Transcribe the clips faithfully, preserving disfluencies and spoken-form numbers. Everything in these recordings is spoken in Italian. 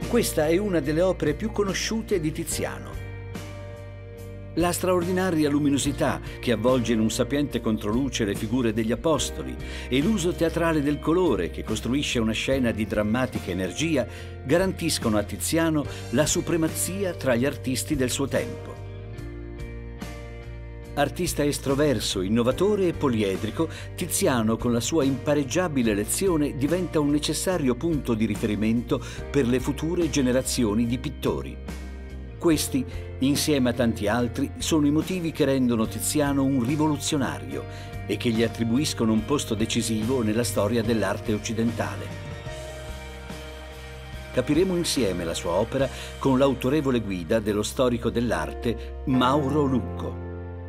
Questa è una delle opere più conosciute di Tiziano. La straordinaria luminosità che avvolge in un sapiente controluce le figure degli apostoli e l'uso teatrale del colore che costruisce una scena di drammatica energia garantiscono a Tiziano la supremazia tra gli artisti del suo tempo. Artista estroverso, innovatore e poliedrico, Tiziano con la sua impareggiabile lezione diventa un necessario punto di riferimento per le future generazioni di pittori. Questi, insieme a tanti altri, sono i motivi che rendono Tiziano un rivoluzionario e che gli attribuiscono un posto decisivo nella storia dell'arte occidentale. Capiremo insieme la sua opera con l'autorevole guida dello storico dell'arte Mauro Lucco.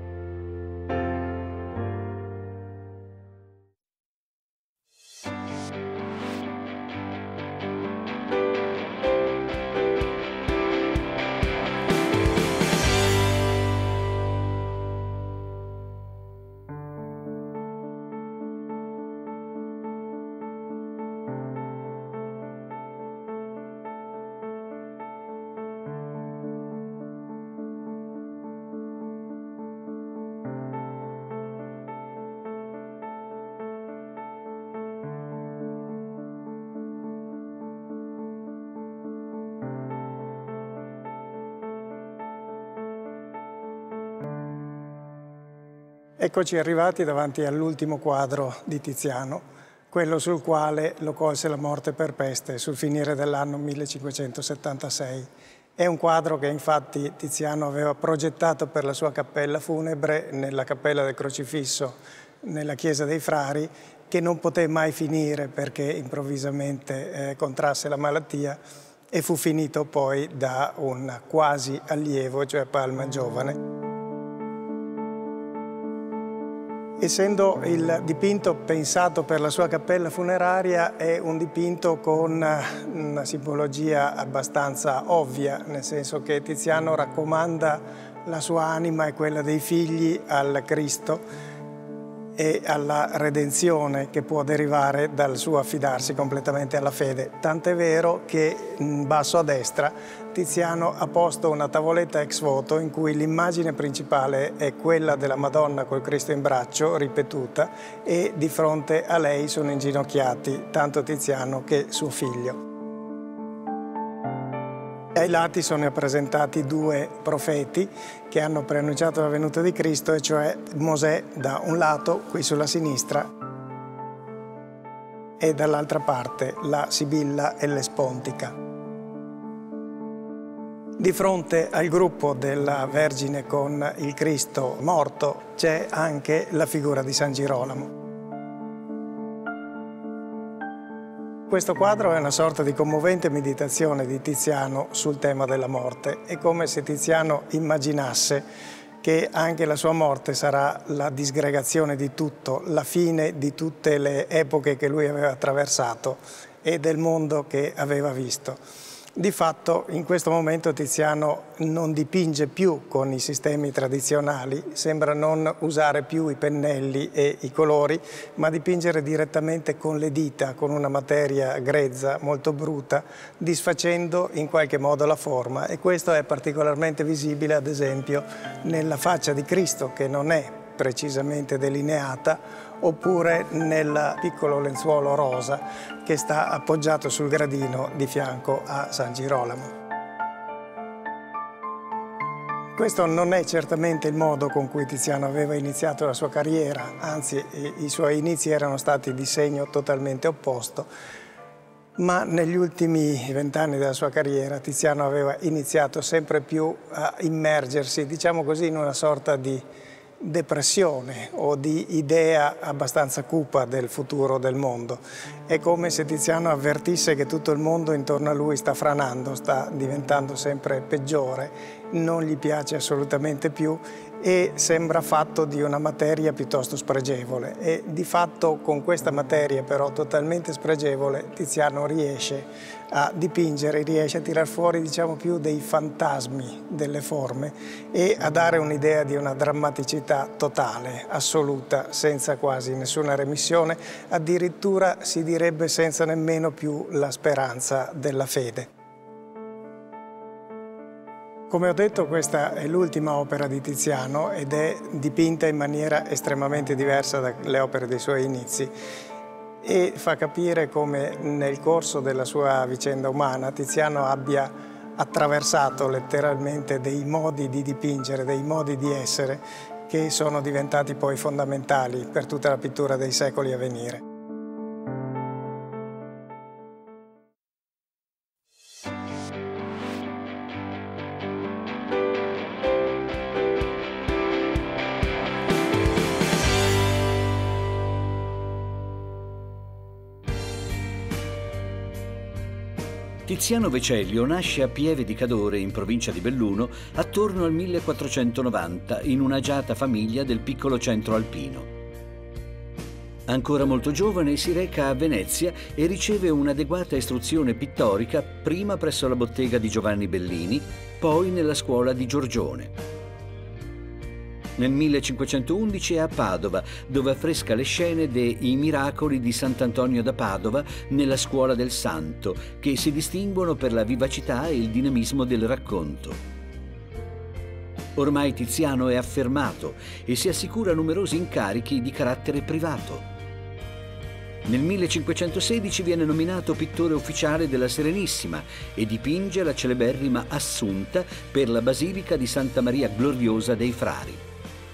Eccoci arrivati davanti all'ultimo quadro di Tiziano, quello sul quale lo colse la morte per peste sul finire dell'anno millecinquecentosettantasei. È un quadro che infatti Tiziano aveva progettato per la sua cappella funebre nella Cappella del Crocifisso, nella Chiesa dei Frari, che non poté mai finire perché improvvisamente eh, contrasse la malattia e fu finito poi da un quasi allievo, cioè Palma Giovane. Essendo il dipinto pensato per la sua cappella funeraria, è un dipinto con una simbologia abbastanza ovvia, nel senso che Tiziano raccomanda la sua anima e quella dei figli al Cristo e alla redenzione che può derivare dal suo affidarsi completamente alla fede. Tant'è vero che in basso a destra Tiziano ha posto una tavoletta ex voto in cui l'immagine principale è quella della Madonna col Cristo in braccio, ripetuta, e di fronte a lei sono inginocchiati tanto Tiziano che suo figlio. Ai lati sono rappresentati due profeti che hanno preannunciato la venuta di Cristo, e cioè Mosè da un lato, qui sulla sinistra, e dall'altra parte la Sibilla e l'Espontica. Di fronte al gruppo della Vergine con il Cristo morto c'è anche la figura di San Girolamo. Questo quadro è una sorta di commovente meditazione di Tiziano sul tema della morte. È come se Tiziano immaginasse che anche la sua morte sarà la disgregazione di tutto, la fine di tutte le epoche che lui aveva attraversato e del mondo che aveva visto. Di fatto, in questo momento Tiziano non dipinge più con i sistemi tradizionali, sembra non usare più i pennelli e i colori, ma dipingere direttamente con le dita, con una materia grezza, molto bruta, disfacendo in qualche modo la forma. E questo è particolarmente visibile, ad esempio, nella faccia di Cristo, che non è precisamente delineata, oppure nel piccolo lenzuolo rosa che sta appoggiato sul gradino di fianco a San Girolamo. Questo non è certamente il modo con cui Tiziano aveva iniziato la sua carriera, anzi i, i suoi inizi erano stati di segno totalmente opposto, ma negli ultimi vent'anni della sua carriera Tiziano aveva iniziato sempre più a immergersi, diciamo così, in una sorta di depressione o di idea abbastanza cupa del futuro del mondo. È come se Tiziano avvertisse che tutto il mondo intorno a lui sta franando, sta diventando sempre peggiore, non gli piace assolutamente più e sembra fatto di una materia piuttosto spregevole. E di fatto con questa materia però totalmente spregevole Tiziano riesce a dipingere, riesce a tirar fuori, diciamo, più dei fantasmi delle forme e a dare un'idea di una drammaticità totale, assoluta, senza quasi nessuna remissione, addirittura si direbbe senza nemmeno più la speranza della fede. Come ho detto, questa è l'ultima opera di Tiziano ed è dipinta in maniera estremamente diversa dalle opere dei suoi inizi e fa capire come nel corso della sua vicenda umana Tiziano abbia attraversato letteralmente dei modi di dipingere, dei modi di essere che sono diventati poi fondamentali per tutta la pittura dei secoli a venire. Tiziano Vecellio nasce a Pieve di Cadore, in provincia di Belluno, attorno al millequattrocentonovanta, in un'agiata famiglia del piccolo centro alpino. Ancora molto giovane si reca a Venezia e riceve un'adeguata istruzione pittorica prima presso la bottega di Giovanni Bellini, poi nella scuola di Giorgione. Nel millecinquecentoundici è a Padova, dove affresca le scene dei Miracoli di Sant'Antonio da Padova nella Scuola del Santo, che si distinguono per la vivacità e il dinamismo del racconto. Ormai Tiziano è affermato e si assicura numerosi incarichi di carattere privato. Nel millecinquecentosedici viene nominato pittore ufficiale della Serenissima e dipinge la celeberrima Assunta per la Basilica di Santa Maria Gloriosa dei Frari.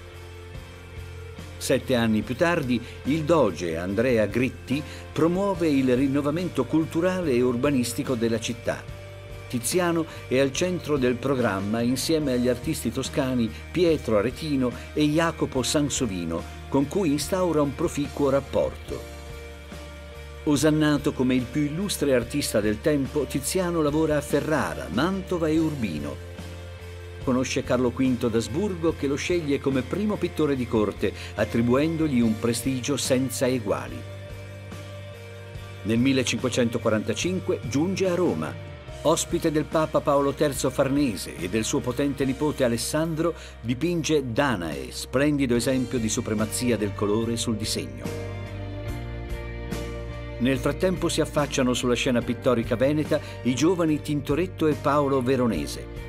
Sette anni più tardi, il doge Andrea Gritti promuove il rinnovamento culturale e urbanistico della città. Tiziano è al centro del programma insieme agli artisti toscani Pietro Aretino e Jacopo Sansovino, con cui instaura un proficuo rapporto. Osannato come il più illustre artista del tempo, Tiziano lavora a Ferrara, Mantova e Urbino. Conosce Carlo quinto d'Asburgo, che lo sceglie come primo pittore di corte, attribuendogli un prestigio senza eguali. Nel millecinquecentoquarantacinque giunge a Roma. Ospite del Papa Paolo terzo Farnese e del suo potente nipote Alessandro, dipinge Danae, splendido esempio di supremazia del colore sul disegno. Nel frattempo si affacciano sulla scena pittorica veneta i giovani Tintoretto e Paolo Veronese.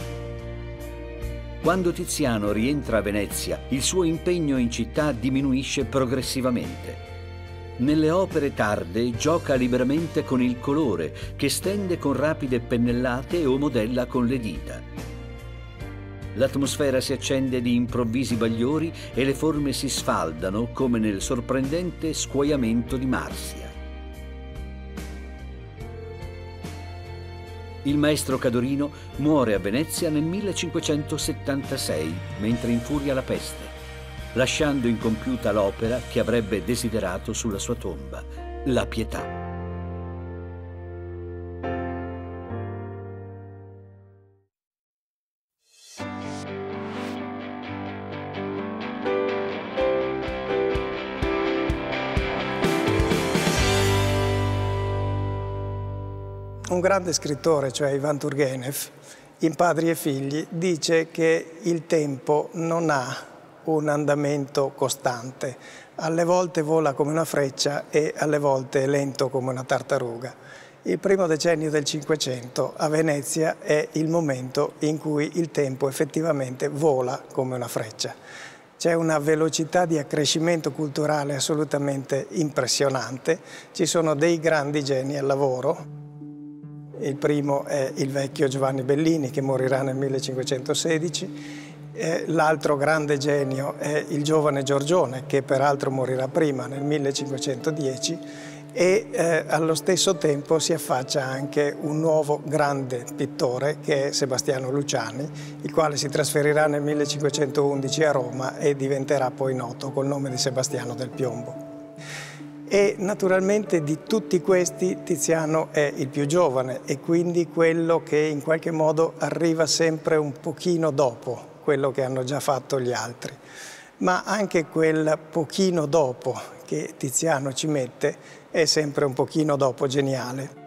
Quando Tiziano rientra a Venezia, il suo impegno in città diminuisce progressivamente. Nelle opere tarde gioca liberamente con il colore, che stende con rapide pennellate o modella con le dita. L'atmosfera si accende di improvvisi bagliori e le forme si sfaldano come nel sorprendente Scuoiamento di Marsia. Il maestro Cadorino muore a Venezia nel millecinquecentosettantasei, mentre infuria la peste, lasciando incompiuta l'opera che avrebbe desiderato sulla sua tomba, la Pietà. Un grande scrittore, cioè Ivan Turgenev, in Padri e Figli, dice che il tempo non ha un andamento costante. Alle volte vola come una freccia e alle volte è lento come una tartaruga. Il primo decennio del Cinquecento a Venezia è il momento in cui il tempo effettivamente vola come una freccia. C'è una velocità di accrescimento culturale assolutamente impressionante, ci sono dei grandi geni al lavoro. Il primo è il vecchio Giovanni Bellini, che morirà nel millecinquecentosedici. L'altro grande genio è il giovane Giorgione, che peraltro morirà prima, nel millecinquecentodieci. E eh, allo stesso tempo si affaccia anche un nuovo grande pittore, che è Sebastiano Luciani, il quale si trasferirà nel millecinquecentoundici a Roma e diventerà poi noto col nome di Sebastiano del Piombo. E naturalmente di tutti questi Tiziano è il più giovane e quindi quello che in qualche modo arriva sempre un pochino dopo quello che hanno già fatto gli altri. Ma anche quel pochino dopo che Tiziano ci mette è sempre un pochino dopo geniale.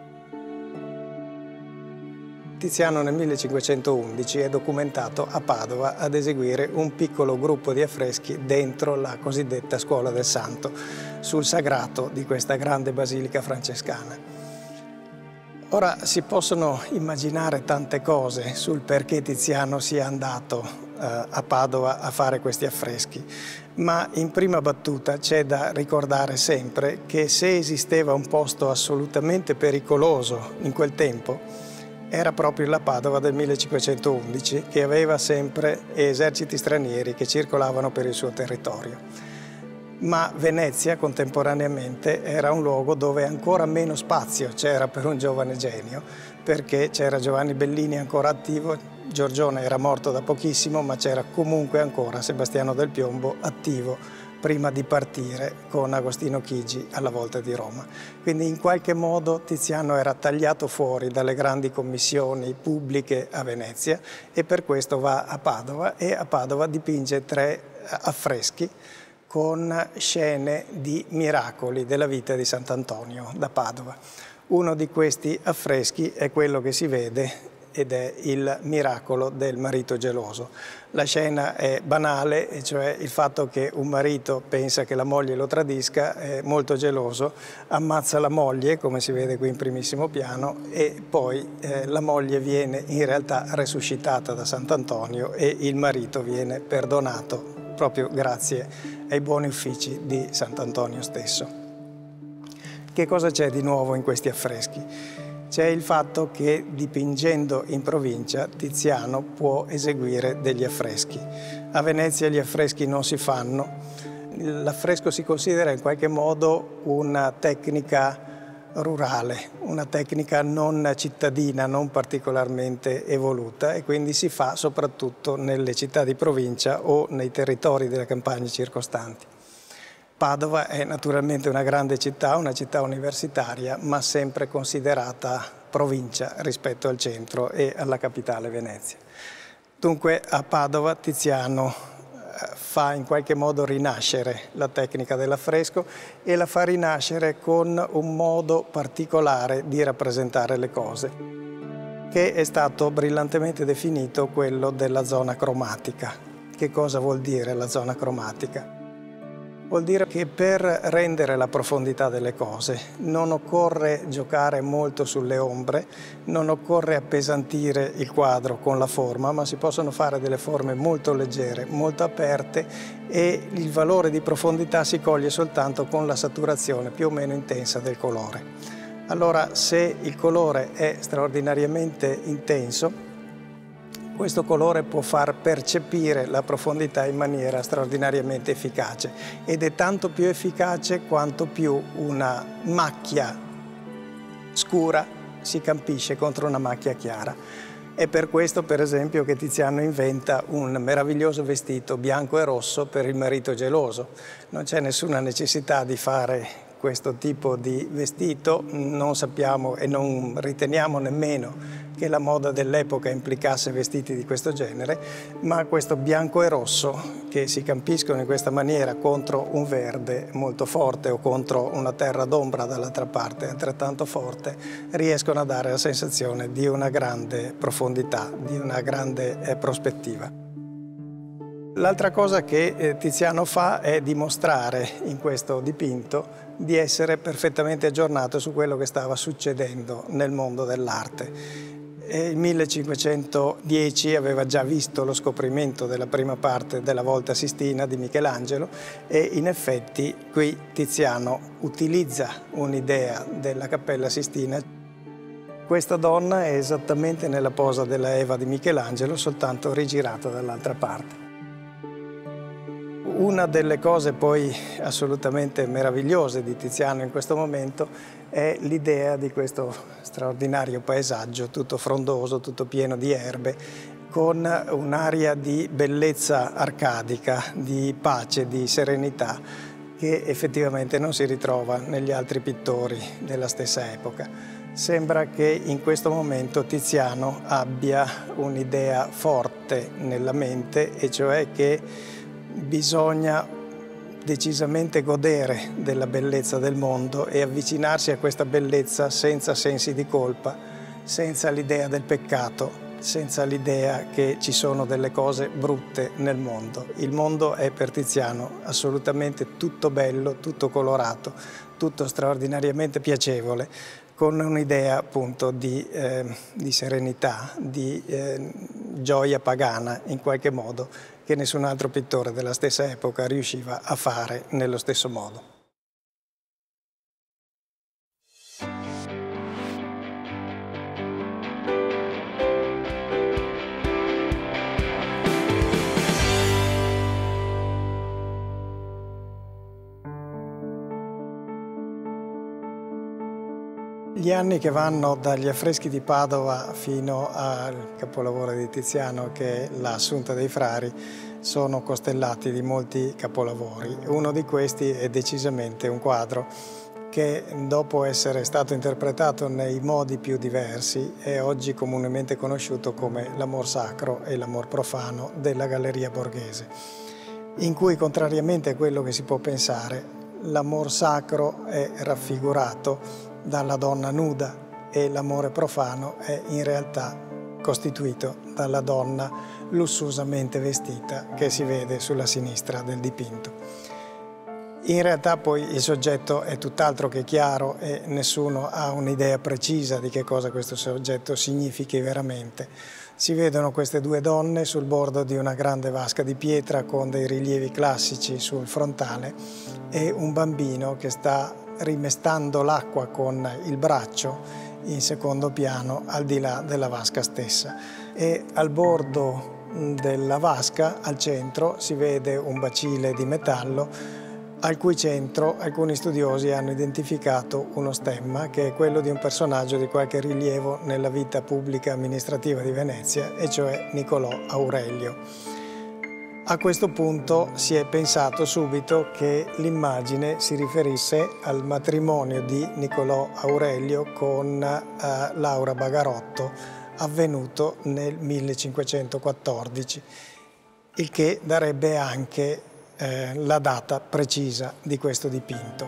Tiziano nel millecinquecentoundici è documentato a Padova ad eseguire un piccolo gruppo di affreschi dentro la cosiddetta Scuola del Santo, sul sagrato di questa grande basilica francescana. Ora si possono immaginare tante cose sul perché Tiziano sia andato eh, a Padova a fare questi affreschi, ma in prima battuta c'è da ricordare sempre che se esisteva un posto assolutamente pericoloso in quel tempo, era proprio la Padova del millecinquecentoundici, che aveva sempre eserciti stranieri che circolavano per il suo territorio. Ma Venezia contemporaneamente era un luogo dove ancora meno spazio c'era per un giovane genio, perché c'era Giovanni Bellini ancora attivo, Giorgione era morto da pochissimo, ma c'era comunque ancora Sebastiano del Piombo attivo prima di partire con Agostino Chigi alla volta di Roma. Quindi in qualche modo Tiziano era tagliato fuori dalle grandi commissioni pubbliche a Venezia e per questo va a Padova e a Padova dipinge tre affreschi con scene di miracoli della vita di Sant'Antonio da Padova. Uno di questi affreschi è quello che si vede ed è il miracolo del marito geloso. La scena è banale, e cioè il fatto che un marito pensa che la moglie lo tradisca, è molto geloso, ammazza la moglie, come si vede qui in primissimo piano, e poi eh, la moglie viene in realtà resuscitata da Sant'Antonio e il marito viene perdonato proprio grazie ai buoni uffici di Sant'Antonio stesso. Che cosa c'è di nuovo in questi affreschi? C'è il fatto che dipingendo in provincia Tiziano può eseguire degli affreschi. A Venezia gli affreschi non si fanno. L'affresco si considera in qualche modo una tecnica rurale, una tecnica non cittadina, non particolarmente evoluta e quindi si fa soprattutto nelle città di provincia o nei territori delle campagne circostanti. Padova è naturalmente una grande città, una città universitaria, ma sempre considerata provincia rispetto al centro e alla capitale Venezia. Dunque a Padova Tiziano fa in qualche modo rinascere la tecnica dell'affresco e la fa rinascere con un modo particolare di rappresentare le cose, che è stato brillantemente definito quello della zona cromatica. Che cosa vuol dire la zona cromatica? Vuol dire che per rendere la profondità delle cose non occorre giocare molto sulle ombre, non occorre appesantire il quadro con la forma, ma si possono fare delle forme molto leggere, molto aperte e il valore di profondità si coglie soltanto con la saturazione più o meno intensa del colore. Allora, se il colore è straordinariamente intenso, questo colore può far percepire la profondità in maniera straordinariamente efficace ed è tanto più efficace quanto più una macchia scura si campisce contro una macchia chiara. È per questo, per esempio, che Tiziano inventa un meraviglioso vestito bianco e rosso per il marito geloso. Non c'è nessuna necessità di fare questo tipo di vestito, non sappiamo e non riteniamo nemmeno che la moda dell'epoca implicasse vestiti di questo genere, ma questo bianco e rosso che si campiscono in questa maniera contro un verde molto forte o contro una terra d'ombra dall'altra parte altrettanto forte, riescono a dare la sensazione di una grande profondità, di una grande eh, prospettiva. L'altra cosa che eh, Tiziano fa è dimostrare in questo dipinto di essere perfettamente aggiornato su quello che stava succedendo nel mondo dell'arte. Il millecinquecentodieci aveva già visto lo scoprimento della prima parte della Volta Sistina di Michelangelo e in effetti qui Tiziano utilizza un'idea della Cappella Sistina. Questa donna è esattamente nella posa della Eva di Michelangelo, soltanto rigirata dall'altra parte. Una delle cose poi assolutamente meravigliose di Tiziano in questo momento è l'idea di questo straordinario paesaggio, tutto frondoso, tutto pieno di erbe, con un'aria di bellezza arcadica, di pace, di serenità, che effettivamente non si ritrova negli altri pittori della stessa epoca. Sembra che in questo momento Tiziano abbia un'idea forte nella mente, e cioè che bisogna decisamente godere della bellezza del mondo e avvicinarsi a questa bellezza senza sensi di colpa, senza l'idea del peccato, senza l'idea che ci sono delle cose brutte nel mondo. Il mondo è per Tiziano assolutamente tutto bello, tutto colorato, tutto straordinariamente piacevole, con un'idea appunto di, eh, di serenità, di eh, gioia pagana in qualche modo, che nessun altro pittore della stessa epoca riusciva a fare nello stesso modo. Gli anni che vanno dagli affreschi di Padova fino al capolavoro di Tiziano, che è l'Assunta dei Frari, sono costellati di molti capolavori. Uno di questi è decisamente un quadro che, dopo essere stato interpretato nei modi più diversi, è oggi comunemente conosciuto come l'amor sacro e l'amor profano della Galleria Borghese, in cui, contrariamente a quello che si può pensare, l'amor sacro è raffigurato dalla donna nuda e l'amore profano è in realtà costituito dalla donna lussuosamente vestita che si vede sulla sinistra del dipinto. In realtà poi il soggetto è tutt'altro che chiaro e nessuno ha un'idea precisa di che cosa questo soggetto significhi veramente. Si vedono queste due donne sul bordo di una grande vasca di pietra con dei rilievi classici sul frontale e un bambino che sta rimestando l'acqua con il braccio in secondo piano al di là della vasca stessa. E al bordo della vasca, al centro, si vede un bacile di metallo al cui centro alcuni studiosi hanno identificato uno stemma che è quello di un personaggio di qualche rilievo nella vita pubblica amministrativa di Venezia, e cioè Niccolò Aurelio. A questo punto si è pensato subito che l'immagine si riferisse al matrimonio di Niccolò Aurelio con eh, Laura Bagarotto, avvenuto nel millecinquecentoquattordici, il che darebbe anche eh, la data precisa di questo dipinto.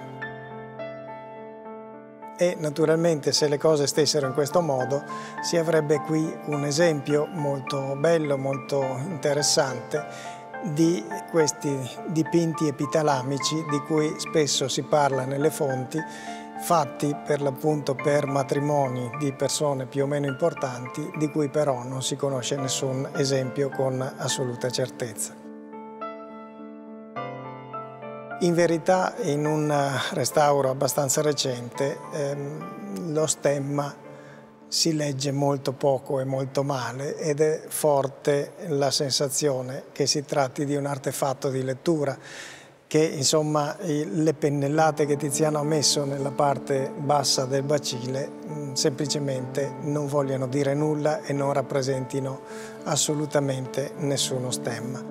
E naturalmente, se le cose stessero in questo modo, si avrebbe qui un esempio molto bello, molto interessante di questi dipinti epitalamici di cui spesso si parla nelle fonti, fatti per l'appunto per matrimoni di persone più o meno importanti, di cui però non si conosce nessun esempio con assoluta certezza. In verità, in un restauro abbastanza recente, ehm, lo stemma si legge molto poco e molto male, ed è forte la sensazione che si tratti di un artefatto di lettura, che insomma le pennellate che Tiziano ha messo nella parte bassa del bacile mh, semplicemente non vogliono dire nulla e non rappresentino assolutamente nessuno stemma.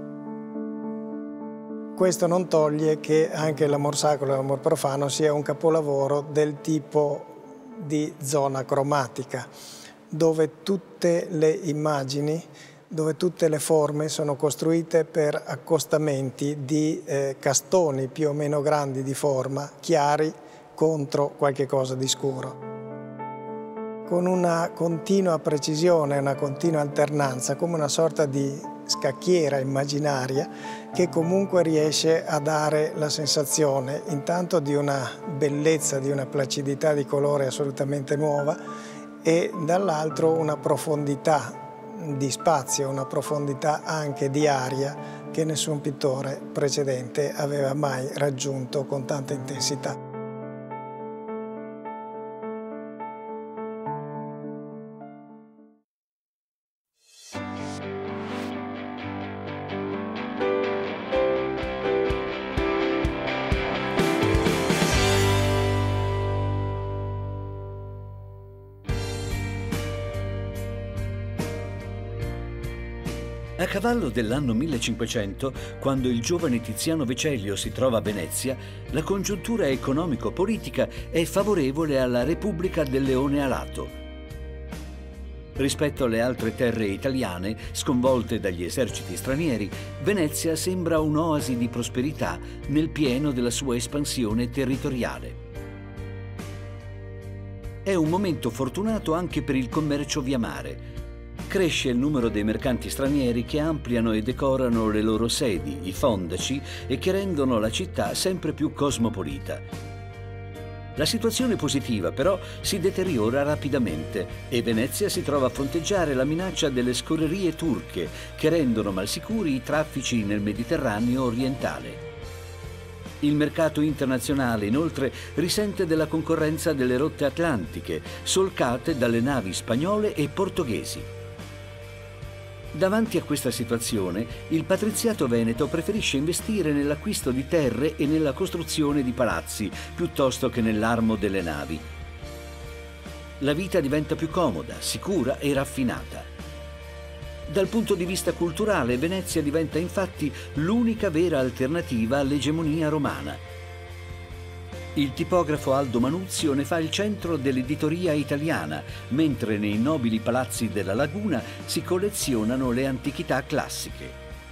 Questo non toglie che anche l'amor sacro e l'amor profano sia un capolavoro del tipo di zona cromatica, dove tutte le immagini, dove tutte le forme sono costruite per accostamenti di eh, castoni più o meno grandi di forma, chiari contro qualche cosa di scuro. Con una continua precisione, una continua alternanza, come una sorta di scacchiera immaginaria che comunque riesce a dare la sensazione intanto di una bellezza, di una placidità di colore assolutamente nuova, e dall'altro una profondità di spazio, una profondità anche di aria che nessun pittore precedente aveva mai raggiunto con tanta intensità. A cavallo dell'anno millecinquecento, quando il giovane Tiziano Vecellio si trova a Venezia, la congiuntura economico-politica è favorevole alla Repubblica del Leone Alato. Rispetto alle altre terre italiane, sconvolte dagli eserciti stranieri, Venezia sembra un'oasi di prosperità nel pieno della sua espansione territoriale. È un momento fortunato anche per il commercio via mare. Cresce il numero dei mercanti stranieri che ampliano e decorano le loro sedi, i fondaci, e che rendono la città sempre più cosmopolita. La situazione positiva però si deteriora rapidamente e Venezia si trova a fronteggiare la minaccia delle scorrerie turche che rendono malsicuri i traffici nel Mediterraneo orientale. Il mercato internazionale inoltre risente della concorrenza delle rotte atlantiche, solcate dalle navi spagnole e portoghesi. Davanti a questa situazione, il patriziato veneto preferisce investire nell'acquisto di terre e nella costruzione di palazzi, piuttosto che nell'armo delle navi. La vita diventa più comoda, sicura e raffinata. Dal punto di vista culturale, Venezia diventa infatti l'unica vera alternativa all'egemonia romana. Il tipografo Aldo Manuzio ne fa il centro dell'editoria italiana, mentre nei nobili palazzi della laguna si collezionano le antichità classiche.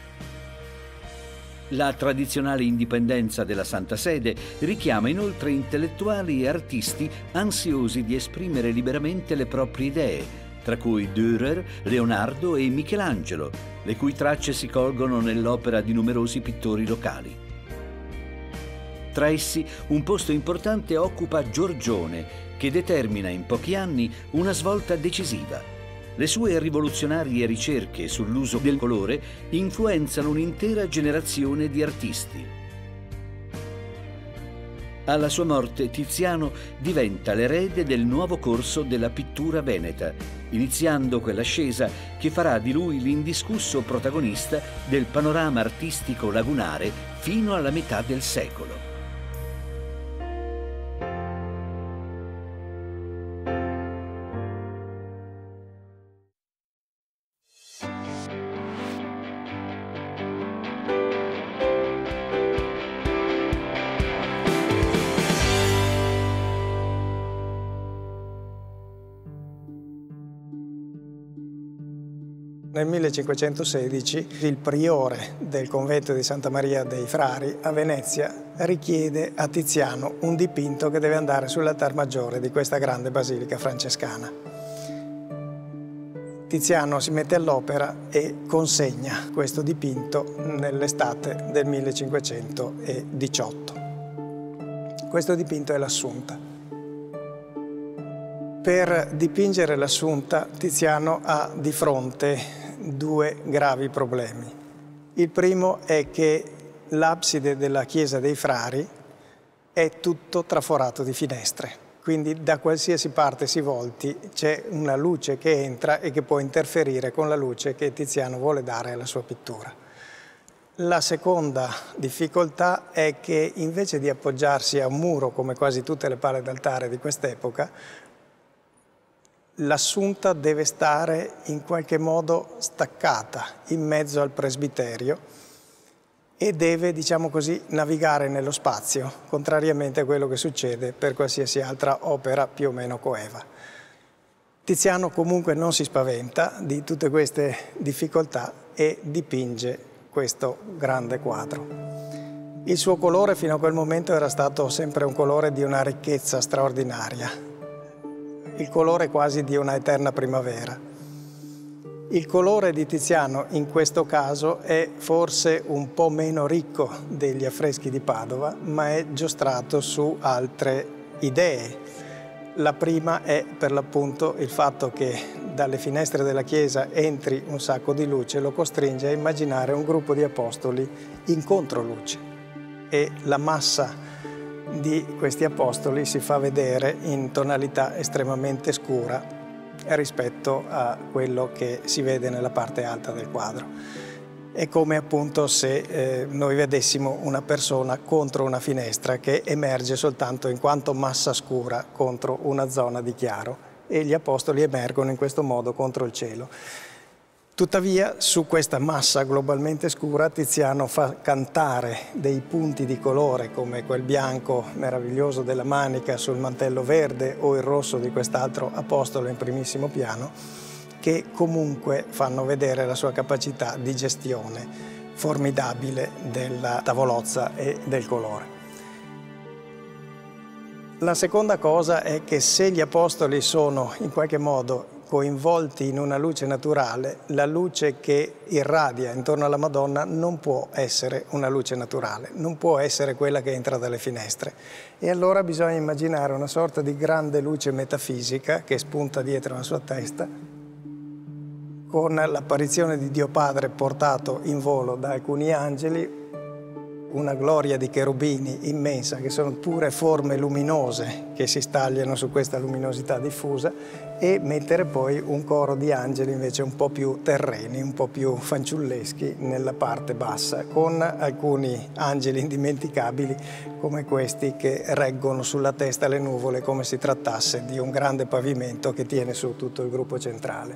La tradizionale indipendenza della Santa Sede richiama inoltre intellettuali e artisti ansiosi di esprimere liberamente le proprie idee, tra cui Dürer, Leonardo e Michelangelo, le cui tracce si colgono nell'opera di numerosi pittori locali. Tra essi un posto importante occupa Giorgione, che determina in pochi anni una svolta decisiva. Le sue rivoluzionarie ricerche sull'uso del colore influenzano un'intera generazione di artisti. Alla sua morte Tiziano diventa l'erede del nuovo corso della pittura veneta, iniziando quell'ascesa che farà di lui l'indiscusso protagonista del panorama artistico lagunare fino alla metà del secolo. Nel millecinquecentosedici il priore del convento di Santa Maria dei Frari a Venezia richiede a Tiziano un dipinto che deve andare sull'altar maggiore di questa grande basilica francescana. Tiziano si mette all'opera e consegna questo dipinto nell'estate del millecinquecentodiciotto. Questo dipinto è l'Assunta. Per dipingere l'Assunta, Tiziano ha di fronte due gravi problemi. Il primo è che l'abside della chiesa dei Frari è tutto traforato di finestre, quindi da qualsiasi parte si volti c'è una luce che entra e che può interferire con la luce che Tiziano vuole dare alla sua pittura. La seconda difficoltà è che invece di appoggiarsi a un muro, come quasi tutte le pale d'altare di quest'epoca, l'Assunta deve stare in qualche modo staccata in mezzo al presbiterio e deve, diciamo così, navigare nello spazio, contrariamente a quello che succede per qualsiasi altra opera più o meno coeva. Tiziano comunque non si spaventa di tutte queste difficoltà e dipinge questo grande quadro. Il suo colore fino a quel momento era stato sempre un colore di una ricchezza straordinaria, il colore quasi di una eterna primavera. Il colore di Tiziano in questo caso è forse un po' meno ricco degli affreschi di Padova, ma è giostrato su altre idee. La prima è per l'appunto il fatto che dalle finestre della chiesa entri un sacco di luce, lo costringe a immaginare un gruppo di apostoli in controluce e la massa di questi apostoli si fa vedere in tonalità estremamente scura rispetto a quello che si vede nella parte alta del quadro. È come appunto se eh, noi vedessimo una persona contro una finestra che emerge soltanto in quanto massa scura contro una zona di chiaro e gli apostoli emergono in questo modo contro il cielo. Tuttavia, su questa massa globalmente scura, Tiziano fa cantare dei punti di colore come quel bianco meraviglioso della manica sul mantello verde o il rosso di quest'altro apostolo in primissimo piano, che comunque fanno vedere la sua capacità di gestione formidabile della tavolozza e del colore. La seconda cosa è che se gli apostoli sono in qualche modo coinvolti in una luce naturale, la luce che irradia intorno alla Madonna non può essere una luce naturale, non può essere quella che entra dalle finestre. E allora bisogna immaginare una sorta di grande luce metafisica che spunta dietro la sua testa, con l'apparizione di Dio Padre portato in volo da alcuni angeli, una gloria di cherubini immensa, che sono pure forme luminose che si stagliano su questa luminosità diffusa, e mettere poi un coro di angeli invece un po' più terreni, un po' più fanciulleschi nella parte bassa, con alcuni angeli indimenticabili come questi che reggono sulla testa le nuvole come si trattasse di un grande pavimento che tiene su tutto il gruppo centrale.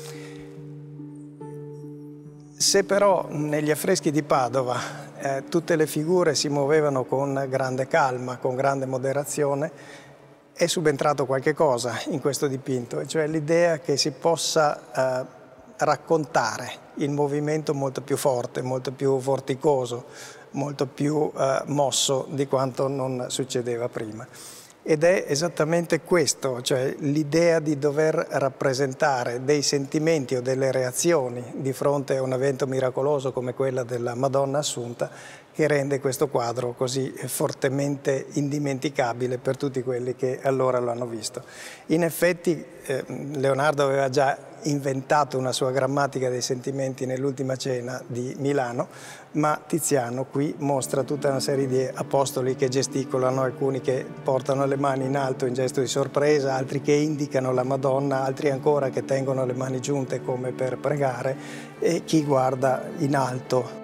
Se però negli affreschi di Padova eh, tutte le figure si muovevano con grande calma, con grande moderazione, è subentrato qualche cosa in questo dipinto, e cioè l'idea che si possa eh, raccontare il movimento molto più forte, molto più vorticoso, molto più eh, mosso di quanto non succedeva prima. Ed è esattamente questo, cioè l'idea di dover rappresentare dei sentimenti o delle reazioni di fronte a un evento miracoloso come quella della Madonna Assunta, che rende questo quadro così fortemente indimenticabile per tutti quelli che allora lo hanno visto. In effetti eh, Leonardo aveva già inventato una sua grammatica dei sentimenti nell'Ultima Cena di Milano, ma Tiziano qui mostra tutta una serie di apostoli che gesticolano, alcuni che portano le mani in alto in gesto di sorpresa, altri che indicano la Madonna, altri ancora che tengono le mani giunte come per pregare, e chi guarda in alto.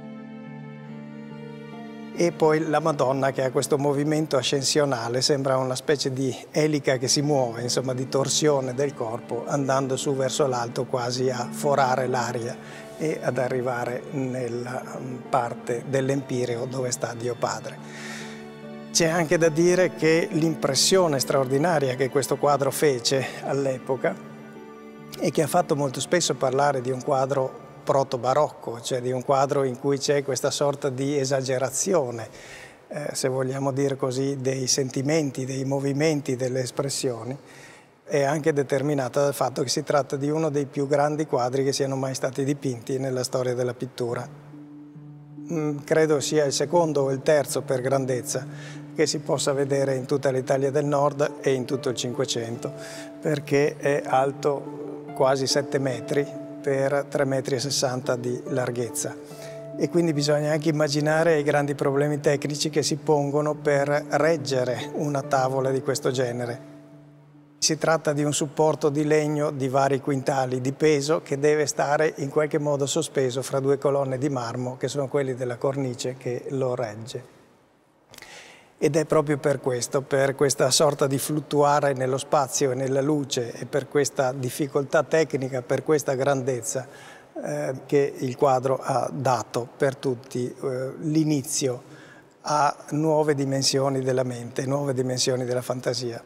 E poi la Madonna che ha questo movimento ascensionale, sembra una specie di elica che si muove, insomma di torsione del corpo, andando su verso l'alto quasi a forare l'aria e ad arrivare nella parte dell'Empireo dove sta Dio Padre. C'è anche da dire che l'impressione straordinaria che questo quadro fece all'epoca e che ha fatto molto spesso parlare di un quadro proto-barocco, cioè di un quadro in cui c'è questa sorta di esagerazione, eh, se vogliamo dire così, dei sentimenti, dei movimenti, delle espressioni, è anche determinata dal fatto che si tratta di uno dei più grandi quadri che siano mai stati dipinti nella storia della pittura. Mm, credo sia il secondo o il terzo per grandezza che si possa vedere in tutta l'Italia del Nord e in tutto il Cinquecento, perché è alto quasi sette metri, per tre virgola sessanta metri di larghezza, e quindi bisogna anche immaginare i grandi problemi tecnici che si pongono per reggere una tavola di questo genere. Si tratta di un supporto di legno di vari quintali di peso che deve stare in qualche modo sospeso fra due colonne di marmo che sono quelli della cornice che lo regge. Ed è proprio per questo, per questa sorta di fluttuare nello spazio e nella luce e per questa difficoltà tecnica, per questa grandezza, eh, che il quadro ha dato per tutti eh, l'inizio a nuove dimensioni della mente, nuove dimensioni della fantasia.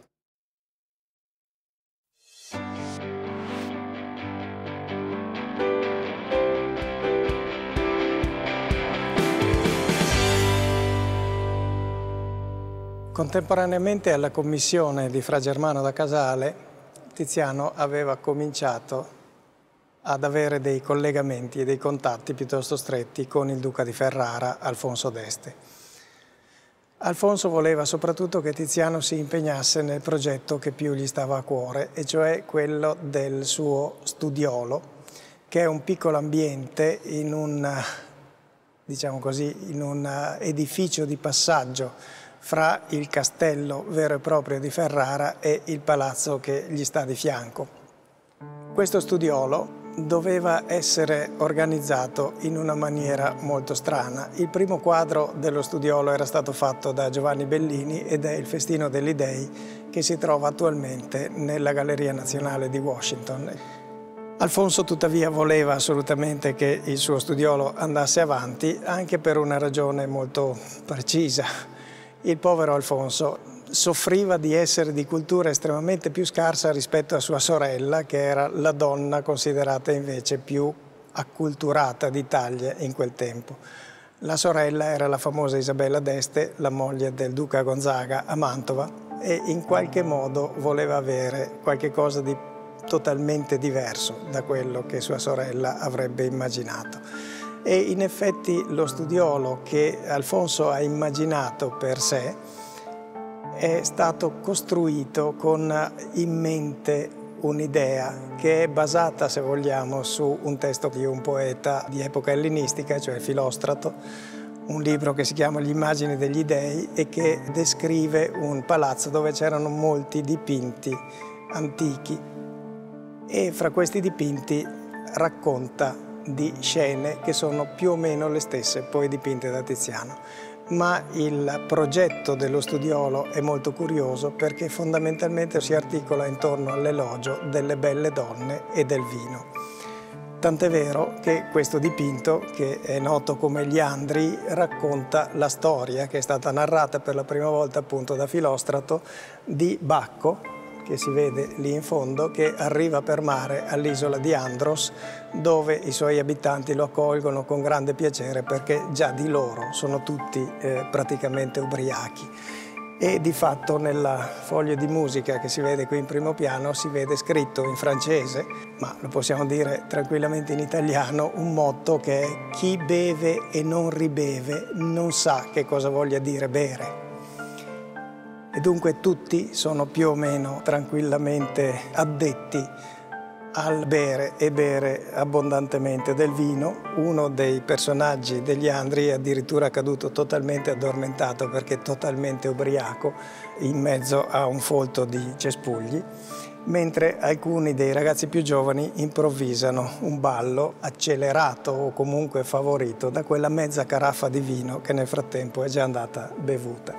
Contemporaneamente alla commissione di Fra Germano da Casale, Tiziano aveva cominciato ad avere dei collegamenti e dei contatti piuttosto stretti con il duca di Ferrara, Alfonso d'Este. Alfonso voleva soprattutto che Tiziano si impegnasse nel progetto che più gli stava a cuore, e cioè quello del suo studiolo, che è un piccolo ambiente in un, diciamo così, in un edificio di passaggio fra il castello vero e proprio di Ferrara e il palazzo che gli sta di fianco. Questo studiolo doveva essere organizzato in una maniera molto strana. Il primo quadro dello studiolo era stato fatto da Giovanni Bellini ed è il Festino degli Dei, che si trova attualmente nella Galleria Nazionale di Washington. Alfonso tuttavia voleva assolutamente che il suo studiolo andasse avanti, anche per una ragione molto precisa. Il povero Alfonso soffriva di essere di cultura estremamente più scarsa rispetto a sua sorella, che era la donna considerata invece più acculturata d'Italia in quel tempo. La sorella era la famosa Isabella d'Este, la moglie del duca Gonzaga a Mantova, e in qualche modo voleva avere qualche cosa di totalmente diverso da quello che sua sorella avrebbe immaginato. E in effetti lo studiolo che Alfonso ha immaginato per sé è stato costruito con in mente un'idea che è basata, se vogliamo, su un testo di un poeta di epoca ellenistica, cioè Filostrato, un libro che si chiama Gli immagini degli dei e che descrive un palazzo dove c'erano molti dipinti antichi e fra questi dipinti racconta di scene che sono più o meno le stesse poi dipinte da Tiziano. Ma il progetto dello studiolo è molto curioso perché fondamentalmente si articola intorno all'elogio delle belle donne e del vino. Tant'è vero che questo dipinto, che è noto come Gli Andrii, racconta la storia che è stata narrata per la prima volta appunto da Filostrato di Bacco, che si vede lì in fondo, che arriva per mare all'isola di Andros, dove i suoi abitanti lo accolgono con grande piacere perché già di loro sono tutti eh, praticamente ubriachi. E di fatto nella foglio di musica che si vede qui in primo piano si vede scritto in francese, ma lo possiamo dire tranquillamente in italiano, un motto che è: chi beve e non ribeve non sa che cosa voglia dire bere. E dunque tutti sono più o meno tranquillamente addetti al bere e bere abbondantemente del vino. Uno dei personaggi degli Andrii è addirittura caduto totalmente addormentato perché totalmente ubriaco in mezzo a un folto di cespugli, mentre alcuni dei ragazzi più giovani improvvisano un ballo accelerato o comunque favorito da quella mezza caraffa di vino che nel frattempo è già andata bevuta.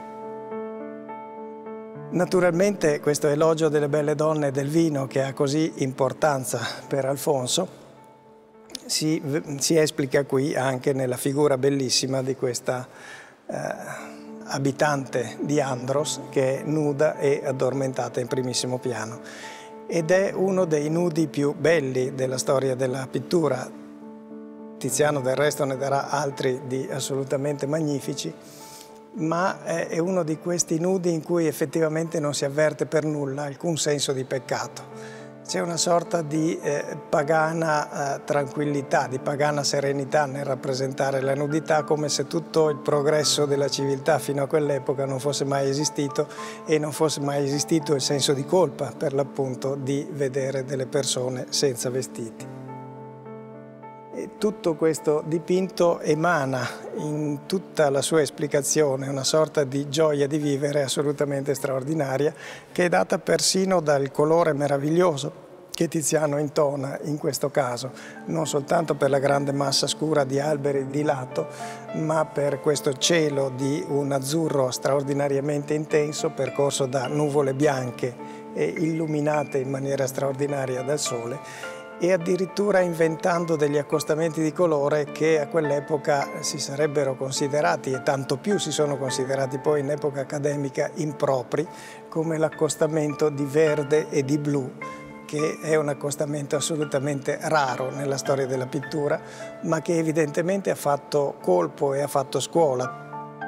Naturalmente questo elogio delle belle donne e del vino, che ha così importanza per Alfonso, si, si esplica qui anche nella figura bellissima di questa eh, abitante di Andros che è nuda e addormentata in primissimo piano. Ed è uno dei nudi più belli della storia della pittura. Tiziano del resto ne darà altri di assolutamente magnifici, ma è uno di questi nudi in cui effettivamente non si avverte per nulla alcun senso di peccato. C'è una sorta di eh, pagana eh, tranquillità, di pagana serenità nel rappresentare la nudità, come se tutto il progresso della civiltà fino a quell'epoca non fosse mai esistito e non fosse mai esistito il senso di colpa, per l'appunto, di vedere delle persone senza vestiti. E tutto questo dipinto emana in tutta la sua esplicazione una sorta di gioia di vivere assolutamente straordinaria, che è data persino dal colore meraviglioso che Tiziano intona in questo caso, non soltanto per la grande massa scura di alberi di lato, ma per questo cielo di un azzurro straordinariamente intenso, percorso da nuvole bianche e illuminate in maniera straordinaria dal sole, e addirittura inventando degli accostamenti di colore che a quell'epoca si sarebbero considerati, e tanto più si sono considerati poi in epoca accademica, impropri, come l'accostamento di verde e di blu, che è un accostamento assolutamente raro nella storia della pittura, ma che evidentemente ha fatto colpo e ha fatto scuola.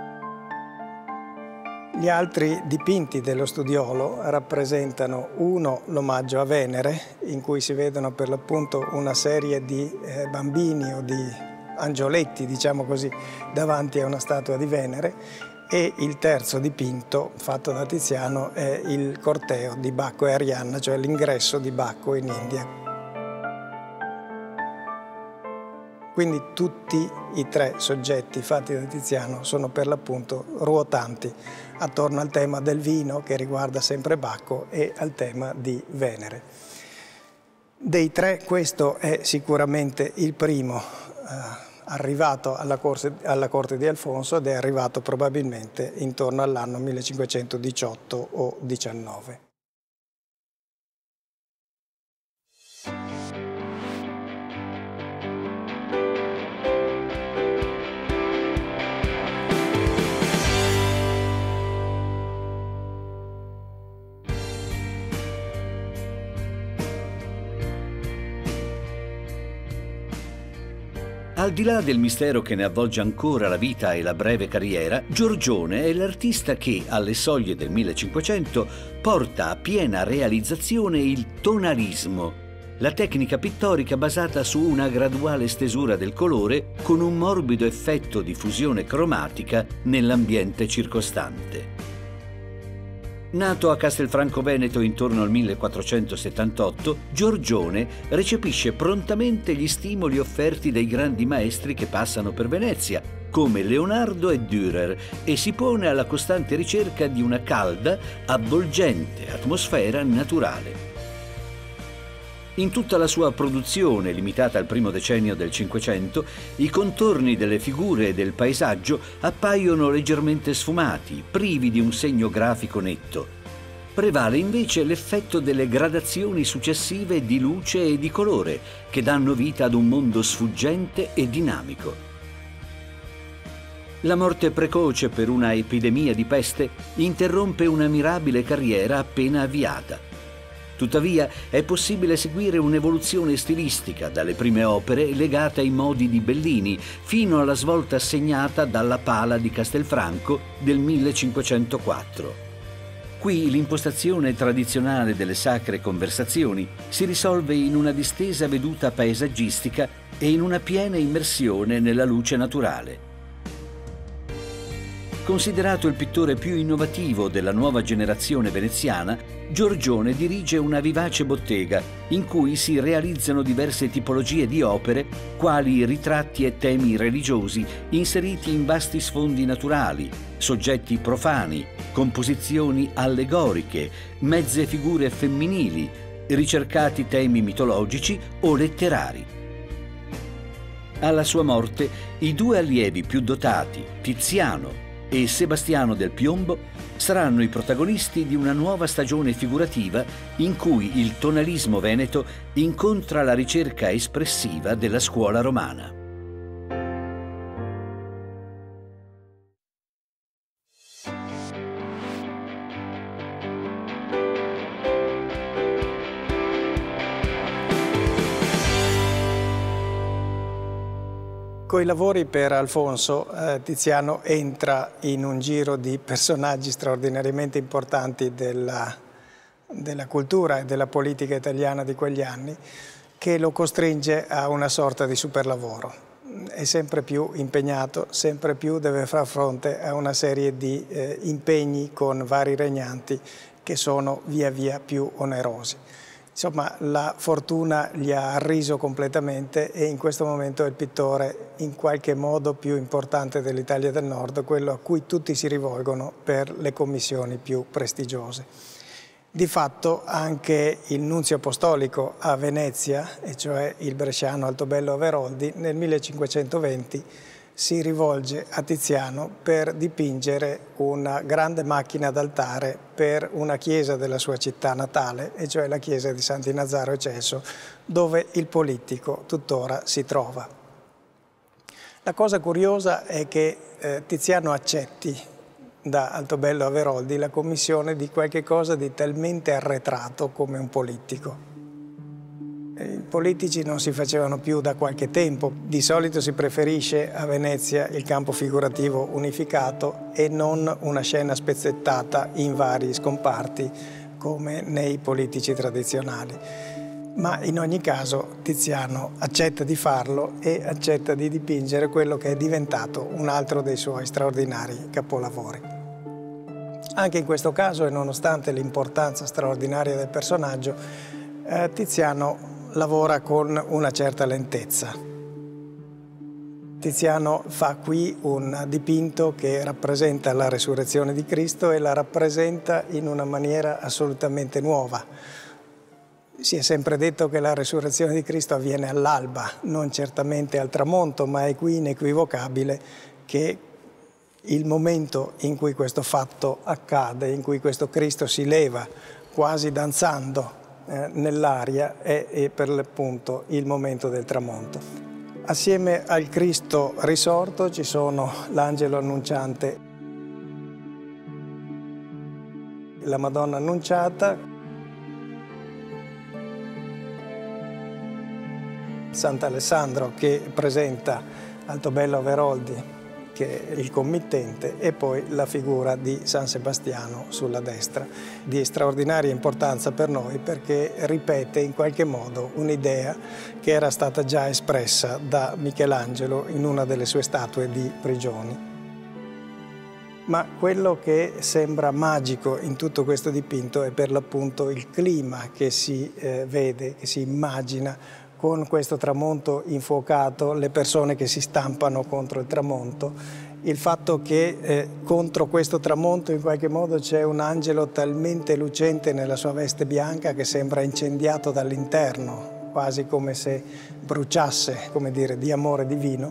Gli altri dipinti dello studiolo rappresentano uno l'omaggio a Venere, in cui si vedono per l'appunto una serie di eh, bambini o di angioletti, diciamo così, davanti a una statua di Venere, e il terzo dipinto fatto da Tiziano è il corteo di Bacco e Arianna, cioè l'ingresso di Bacco in India. Quindi tutti i tre soggetti fatti da Tiziano sono per l'appunto ruotanti attorno al tema del vino, che riguarda sempre Bacco, e al tema di Venere. Dei tre questo è sicuramente il primo eh, arrivato alla corte, alla corte di Alfonso, ed è arrivato probabilmente intorno all'anno millecinquecentodiciotto o diciannove. Al di là del mistero che ne avvolge ancora la vita e la breve carriera, Giorgione è l'artista che, alle soglie del millecinquecento, porta a piena realizzazione il tonalismo, la tecnica pittorica basata su una graduale stesura del colore con un morbido effetto di fusione cromatica nell'ambiente circostante. Nato a Castelfranco Veneto intorno al millequattrocentosettantotto, Giorgione recepisce prontamente gli stimoli offerti dai grandi maestri che passano per Venezia, come Leonardo e Dürer, e si pone alla costante ricerca di una calda, avvolgente atmosfera naturale. In tutta la sua produzione, limitata al primo decennio del Cinquecento, i contorni delle figure e del paesaggio appaiono leggermente sfumati, privi di un segno grafico netto. Prevale invece l'effetto delle gradazioni successive di luce e di colore, che danno vita ad un mondo sfuggente e dinamico. La morte precoce per una epidemia di peste interrompe una mirabile carriera appena avviata. Tuttavia, è possibile seguire un'evoluzione stilistica, dalle prime opere legate ai modi di Bellini, fino alla svolta segnata dalla Pala di Castelfranco del millecinquecentoquattro. Qui l'impostazione tradizionale delle sacre conversazioni si risolve in una distesa veduta paesaggistica e in una piena immersione nella luce naturale. Considerato il pittore più innovativo della nuova generazione veneziana, Giorgione dirige una vivace bottega in cui si realizzano diverse tipologie di opere, quali ritratti e temi religiosi inseriti in vasti sfondi naturali, soggetti profani, composizioni allegoriche, mezze figure femminili, ricercati temi mitologici o letterari. Alla sua morte, i due allievi più dotati, Tiziano e Sebastiano del Piombo, saranno i protagonisti di una nuova stagione figurativa in cui il tonalismo veneto incontra la ricerca espressiva della scuola romana. Con i lavori per Alfonso, eh, Tiziano entra in un giro di personaggi straordinariamente importanti della, della cultura e della politica italiana di quegli anni, che lo costringe a una sorta di superlavoro. È sempre più impegnato, sempre più deve far fronte a una serie di eh, impegni con vari regnanti che sono via via più onerosi. Insomma, la fortuna gli ha arriso completamente e in questo momento è il pittore in qualche modo più importante dell'Italia del Nord, quello a cui tutti si rivolgono per le commissioni più prestigiose. Di fatto anche il nunzio apostolico a Venezia, e cioè il bresciano Altobello Averoldi, nel millecinquecentoventi si rivolge a Tiziano per dipingere una grande macchina d'altare per una chiesa della sua città natale, e cioè la chiesa di Santi Nazaro e Celso, dove il politico tuttora si trova. La cosa curiosa è che eh, Tiziano accetti da Altobello Averoldi la commissione di qualche cosa di talmente arretrato come un politico. I politici non si facevano più da qualche tempo, di solito si preferisce a Venezia il campo figurativo unificato e non una scena spezzettata in vari scomparti come nei politici tradizionali. Ma in ogni caso Tiziano accetta di farlo e accetta di dipingere quello che è diventato un altro dei suoi straordinari capolavori. Anche in questo caso, e nonostante l'importanza straordinaria del personaggio, eh, Tiziano lavora con una certa lentezza. Tiziano fa qui un dipinto che rappresenta la resurrezione di Cristo e la rappresenta in una maniera assolutamente nuova. Si è sempre detto che la resurrezione di Cristo avviene all'alba, non certamente al tramonto, ma è qui inequivocabile che il momento in cui questo fatto accade, in cui questo Cristo si leva quasi danzando eh, nell'aria, è, è per l'appunto il momento del tramonto. Assieme al Cristo risorto ci sono l'angelo annunciante, la Madonna annunciata. Sant'Alessandro che presenta Altobello Veroldi, che è il committente, e poi la figura di San Sebastiano sulla destra, di straordinaria importanza per noi perché ripete in qualche modo un'idea che era stata già espressa da Michelangelo in una delle sue statue di Prigioni. Ma quello che sembra magico in tutto questo dipinto è per l'appunto il clima che si eh, vede, che si immagina con questo tramonto infuocato, le persone che si stampano contro il tramonto, il fatto che eh, contro questo tramonto in qualche modo c'è un angelo talmente lucente nella sua veste bianca che sembra incendiato dall'interno, quasi come se bruciasse, come dire, di amore divino.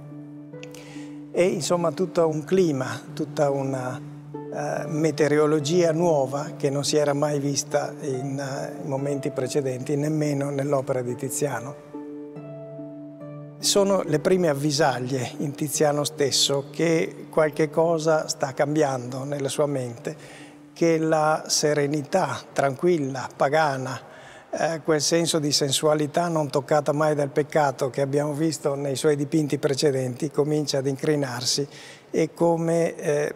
E insomma tutto un clima, tutta una Uh, meteorologia nuova che non si era mai vista in, uh, in momenti precedenti, nemmeno nell'opera di Tiziano. Sono le prime avvisaglie in Tiziano stesso che qualche cosa sta cambiando nella sua mente, che la serenità tranquilla, pagana, eh, quel senso di sensualità non toccata mai dal peccato che abbiamo visto nei suoi dipinti precedenti comincia ad incrinarsi e come eh,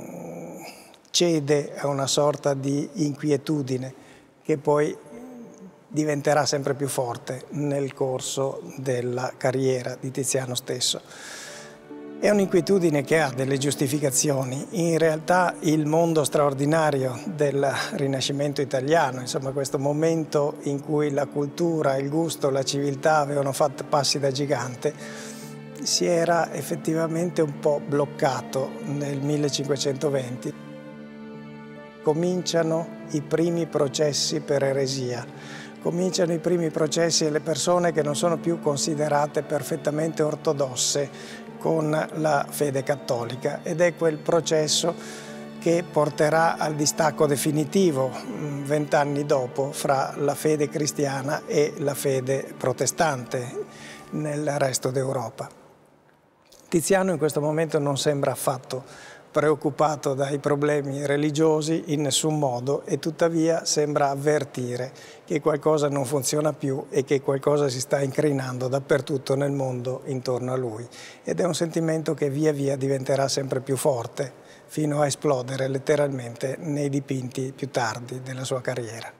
cede a una sorta di inquietudine che poi diventerà sempre più forte nel corso della carriera di Tiziano stesso. È un'inquietudine che ha delle giustificazioni. In realtà il mondo straordinario del Rinascimento italiano, insomma questo momento in cui la cultura, il gusto, la civiltà avevano fatto passi da gigante, si era effettivamente un po' bloccato nel millecinquecentoventi. Cominciano i primi processi per eresia, cominciano i primi processi alle persone che non sono più considerate perfettamente ortodosse con la fede cattolica, ed è quel processo che porterà al distacco definitivo vent'anni dopo fra la fede cristiana e la fede protestante nel resto d'Europa. Tiziano in questo momento non sembra affatto preoccupato dai problemi religiosi in nessun modo, e tuttavia sembra avvertire che qualcosa non funziona più e che qualcosa si sta incrinando dappertutto nel mondo intorno a lui. Ed è un sentimento che via via diventerà sempre più forte, fino a esplodere letteralmente nei dipinti più tardi della sua carriera.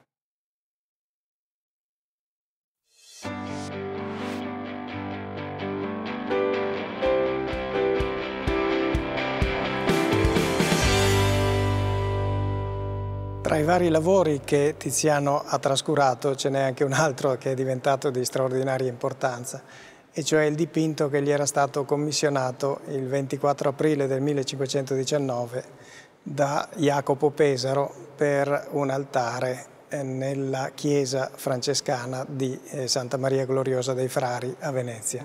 Tra i vari lavori che Tiziano ha trascurato ce n'è anche un altro che è diventato di straordinaria importanza, e cioè il dipinto che gli era stato commissionato il ventiquattro aprile del millecinquecentodiciannove da Jacopo Pesaro per un altare nella chiesa francescana di Santa Maria Gloriosa dei Frari a Venezia.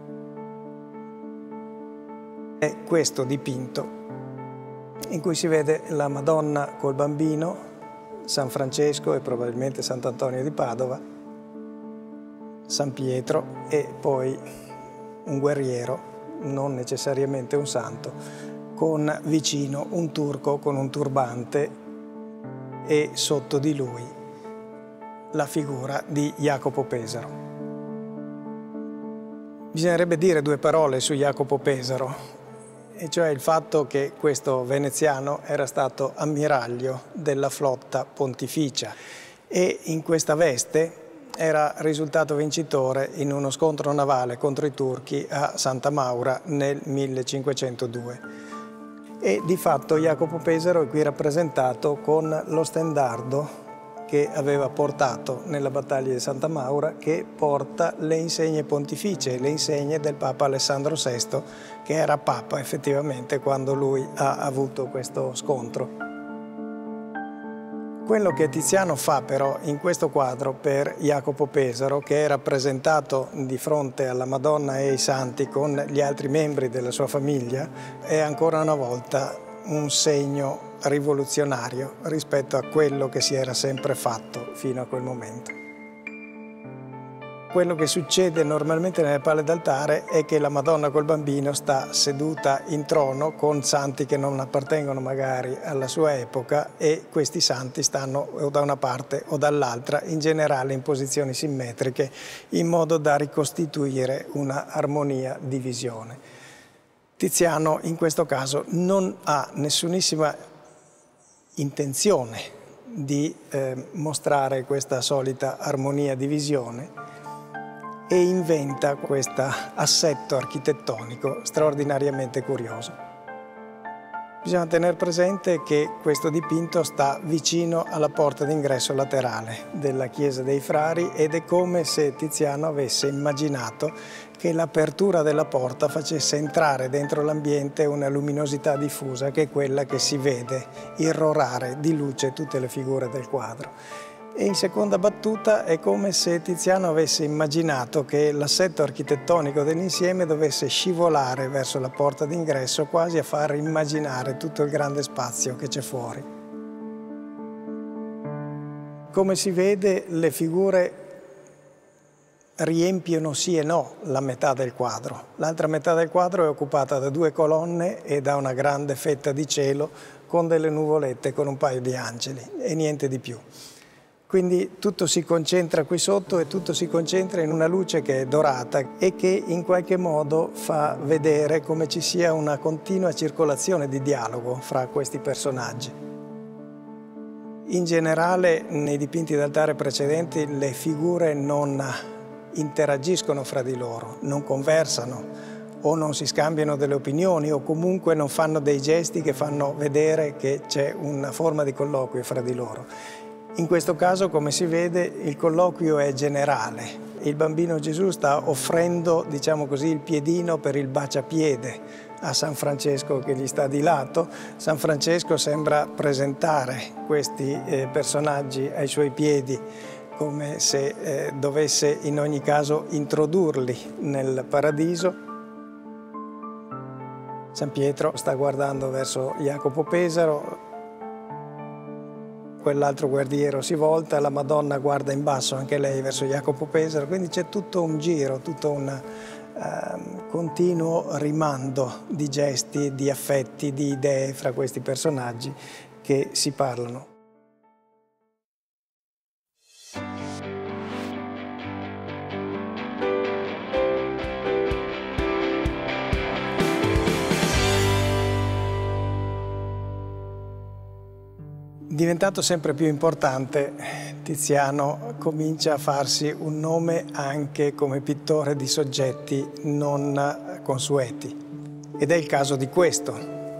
È questo dipinto in cui si vede la Madonna col bambino, San Francesco e probabilmente Sant'Antonio di Padova, San Pietro e poi un guerriero, non necessariamente un santo, con vicino un turco con un turbante e sotto di lui la figura di Jacopo Pesaro. Bisognerebbe dire due parole su Jacopo Pesaro, e cioè il fatto che questo veneziano era stato ammiraglio della flotta pontificia e in questa veste era risultato vincitore in uno scontro navale contro i turchi a Santa Maura nel millecinquecentodue. E di fatto Jacopo Pesaro è qui rappresentato con lo stendardo che aveva portato nella battaglia di Santa Maura, che porta le insegne pontificie, le insegne del Papa Alessandro sesto, che era Papa effettivamente quando lui ha avuto questo scontro. Quello che Tiziano fa però in questo quadro per Jacopo Pesaro, che è rappresentato di fronte alla Madonna e ai Santi con gli altri membri della sua famiglia, è ancora una volta un segno rivoluzionario rispetto a quello che si era sempre fatto fino a quel momento. Quello che succede normalmente nelle palle d'altare è che la Madonna col Bambino sta seduta in trono con santi che non appartengono magari alla sua epoca, e questi santi stanno o da una parte o dall'altra, in generale in posizioni simmetriche, in modo da ricostituire una armonia di visione. Tiziano in questo caso non ha nessunissima intenzione di eh, mostrare questa solita armonia di visione, e inventa questo assetto architettonico straordinariamente curioso. Bisogna tenere presente che questo dipinto sta vicino alla porta d'ingresso laterale della Chiesa dei Frari, ed è come se Tiziano avesse immaginato che l'apertura della porta facesse entrare dentro l'ambiente una luminosità diffusa, che è quella che si vede irrorare di luce tutte le figure del quadro. E in seconda battuta è come se Tiziano avesse immaginato che l'assetto architettonico dell'insieme dovesse scivolare verso la porta d'ingresso, quasi a far immaginare tutto il grande spazio che c'è fuori. Come si vede, le figure riempiono sì e no la metà del quadro. L'altra metà del quadro è occupata da due colonne e da una grande fetta di cielo con delle nuvolette, con un paio di angeli e niente di più. Quindi tutto si concentra qui sotto, e tutto si concentra in una luce che è dorata e che in qualche modo fa vedere come ci sia una continua circolazione di dialogo fra questi personaggi. In generale, nei dipinti d'altare precedenti, le figure non interagiscono fra di loro, non conversano o non si scambiano delle opinioni, o comunque non fanno dei gesti che fanno vedere che c'è una forma di colloquio fra di loro. In questo caso, come si vede, il colloquio è generale. Il Bambino Gesù sta offrendo, diciamo così, il piedino per il baciapiede a San Francesco che gli sta di lato. San Francesco sembra presentare questi eh, personaggi ai suoi piedi, come se eh, dovesse in ogni caso introdurli nel paradiso. San Pietro sta guardando verso Jacopo Pesaro, quell'altro guerriero si volta, la Madonna guarda in basso anche lei verso Jacopo Pesaro, quindi c'è tutto un giro, tutto un uh, continuo rimando di gesti, di affetti, di idee fra questi personaggi che si parlano. Diventato sempre più importante, Tiziano comincia a farsi un nome anche come pittore di soggetti non consueti. Ed è il caso di questo.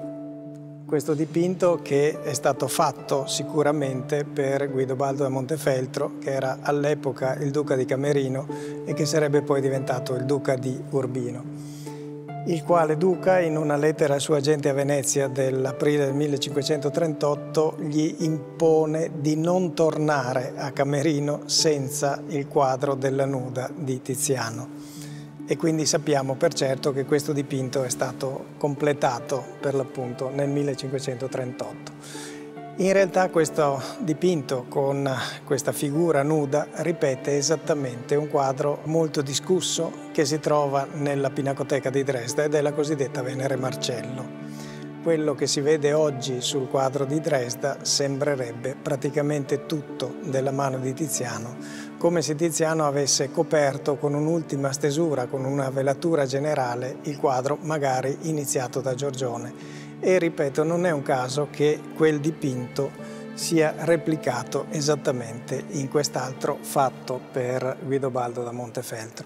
Questo dipinto che è stato fatto sicuramente per Guidobaldo da Montefeltro, che era all'epoca il duca di Camerino e che sarebbe poi diventato il duca di Urbino, il quale duca, in una lettera al suo agente a Venezia dell'aprile del millecinquecentotrentotto, gli impone di non tornare a Camerino senza il quadro della nuda di Tiziano. E quindi sappiamo per certo che questo dipinto è stato completato per l'appunto nel millecinquecentotrentotto. In realtà questo dipinto con questa figura nuda ripete esattamente un quadro molto discusso che si trova nella Pinacoteca di Dresda ed è la cosiddetta Venere Marcello. Quello che si vede oggi sul quadro di Dresda sembrerebbe praticamente tutto della mano di Tiziano, come se Tiziano avesse coperto con un'ultima stesura, con una velatura generale, il quadro magari iniziato da Giorgione. E ripeto, non è un caso che quel dipinto sia replicato esattamente in quest'altro fatto per Guidobaldo da Montefeltro.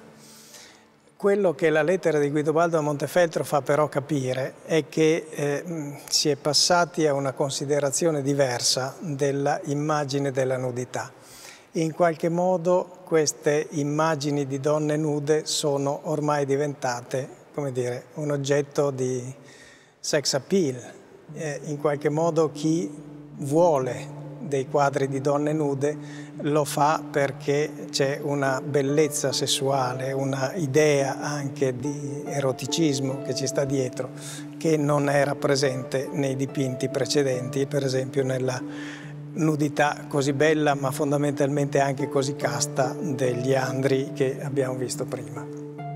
Quello che la lettera di Guidobaldo da Montefeltro fa però capire è che eh, si è passati a una considerazione diversa della immagine della nudità. In qualche modo queste immagini di donne nude sono ormai diventate, come dire, un oggetto di sex appeal. Eh, in qualche modo chi vuole dei quadri di donne nude lo fa perché c'è una bellezza sessuale, una idea anche di eroticismo che ci sta dietro, che non era presente nei dipinti precedenti, per esempio nella nudità così bella, ma fondamentalmente anche così casta degli andri che abbiamo visto prima.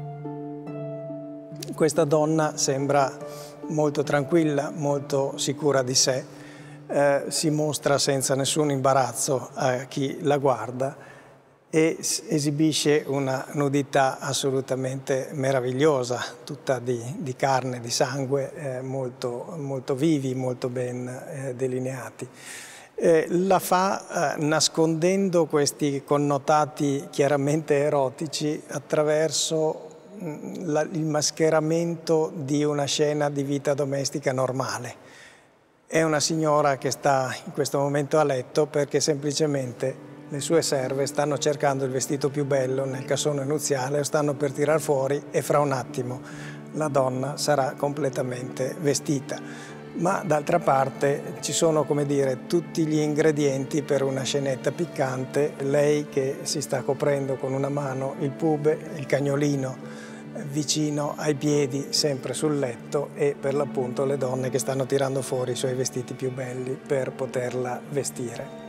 Questa donna sembra molto tranquilla, molto sicura di sé, eh, si mostra senza nessun imbarazzo a chi la guarda e esibisce una nudità assolutamente meravigliosa, tutta di, di carne, di sangue, eh, molto, molto vivi, molto ben eh, delineati. Eh, la fa eh, nascondendo questi connotati chiaramente erotici attraverso mh, la, il mascheramento di una scena di vita domestica normale. È una signora che sta in questo momento a letto perché semplicemente le sue serve stanno cercando il vestito più bello nel cassone nuziale, lo stanno per tirar fuori e fra un attimo la donna sarà completamente vestita. Ma d'altra parte ci sono, come dire, tutti gli ingredienti per una scenetta piccante. Lei che si sta coprendo con una mano il pube, il cagnolino vicino ai piedi, sempre sul letto, e per l'appunto le donne che stanno tirando fuori i suoi vestiti più belli per poterla vestire.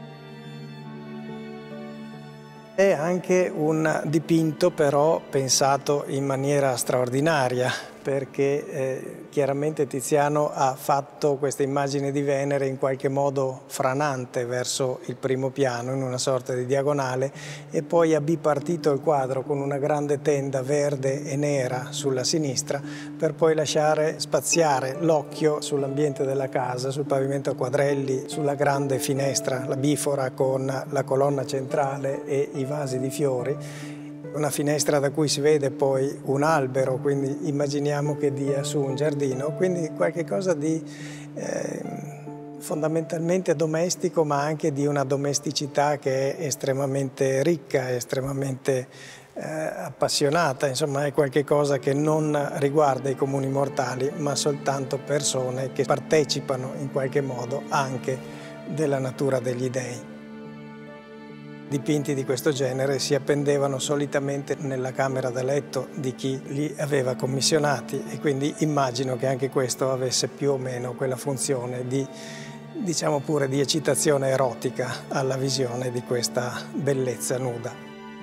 È anche un dipinto però pensato in maniera straordinaria, perché eh, chiaramente Tiziano ha fatto questa immagine di Venere in qualche modo franante verso il primo piano, in una sorta di diagonale, e poi ha bipartito il quadro con una grande tenda verde e nera sulla sinistra, per poi lasciare spaziare l'occhio sull'ambiente della casa, sul pavimento a quadrelli, sulla grande finestra, la bifora con la colonna centrale e i vasi di fiori. Una finestra da cui si vede poi un albero, quindi immaginiamo che dia su un giardino, quindi qualche cosa di eh, fondamentalmente domestico, ma anche di una domesticità che è estremamente ricca, estremamente eh, appassionata, insomma è qualche cosa che non riguarda i comuni mortali, ma soltanto persone che partecipano in qualche modo anche della natura degli dei. Dipinti di questo genere si appendevano solitamente nella camera da letto di chi li aveva commissionati e quindi immagino che anche questo avesse più o meno quella funzione di, diciamo pure, di eccitazione erotica alla visione di questa bellezza nuda.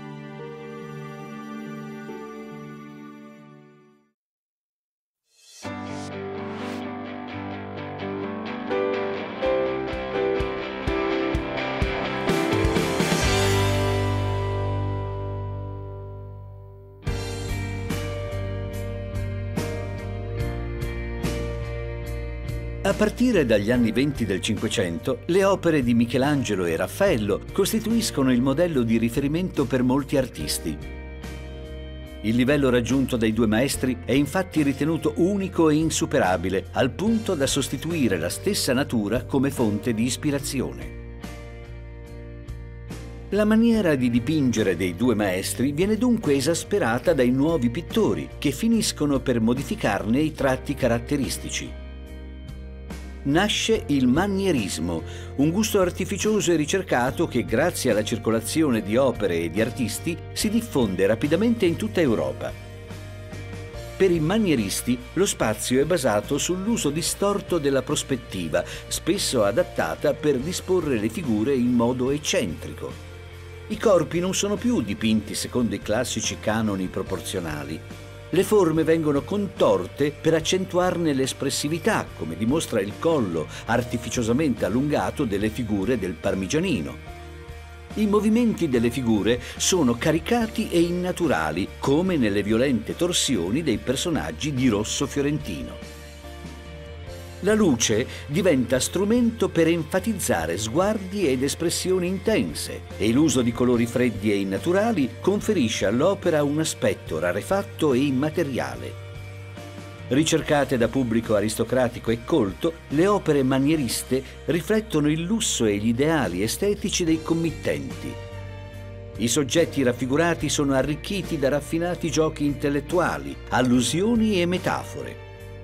A partire dagli anni venti del Cinquecento, le opere di Michelangelo e Raffaello costituiscono il modello di riferimento per molti artisti. Il livello raggiunto dai due maestri è infatti ritenuto unico e insuperabile, al punto da sostituire la stessa natura come fonte di ispirazione. La maniera di dipingere dei due maestri viene dunque esasperata dai nuovi pittori, che finiscono per modificarne i tratti caratteristici. Nasce il manierismo, un gusto artificioso e ricercato che, grazie alla circolazione di opere e di artisti, si diffonde rapidamente in tutta Europa. Per i manieristi lo spazio è basato sull'uso distorto della prospettiva, spesso adattata per disporre le figure in modo eccentrico. I corpi non sono più dipinti secondo i classici canoni proporzionali. Le forme vengono contorte per accentuarne l'espressività, come dimostra il collo artificiosamente allungato delle figure del Parmigianino. I movimenti delle figure sono caricati e innaturali, come nelle violente torsioni dei personaggi di Rosso Fiorentino. La luce diventa strumento per enfatizzare sguardi ed espressioni intense e l'uso di colori freddi e innaturali conferisce all'opera un aspetto rarefatto e immateriale. Ricercate da pubblico aristocratico e colto, le opere manieriste riflettono il lusso e gli ideali estetici dei committenti. I soggetti raffigurati sono arricchiti da raffinati giochi intellettuali, allusioni e metafore.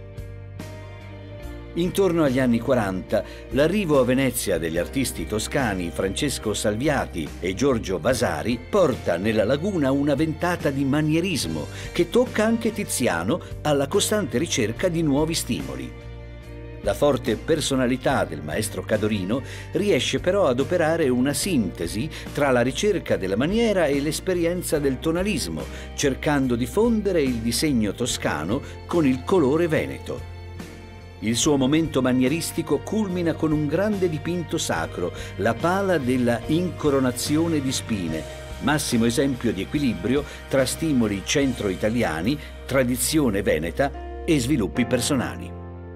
Intorno agli anni quaranta, l'arrivo a Venezia degli artisti toscani Francesco Salviati e Giorgio Vasari porta nella laguna una ventata di manierismo che tocca anche Tiziano alla costante ricerca di nuovi stimoli. La forte personalità del maestro Cadorino riesce però ad operare una sintesi tra la ricerca della maniera e l'esperienza del tonalismo, cercando di fondere il disegno toscano con il colore veneto. Il suo momento manieristico culmina con un grande dipinto sacro, la Pala della Incoronazione di Spine, massimo esempio di equilibrio tra stimoli centro-italiani, tradizione veneta e sviluppi personali.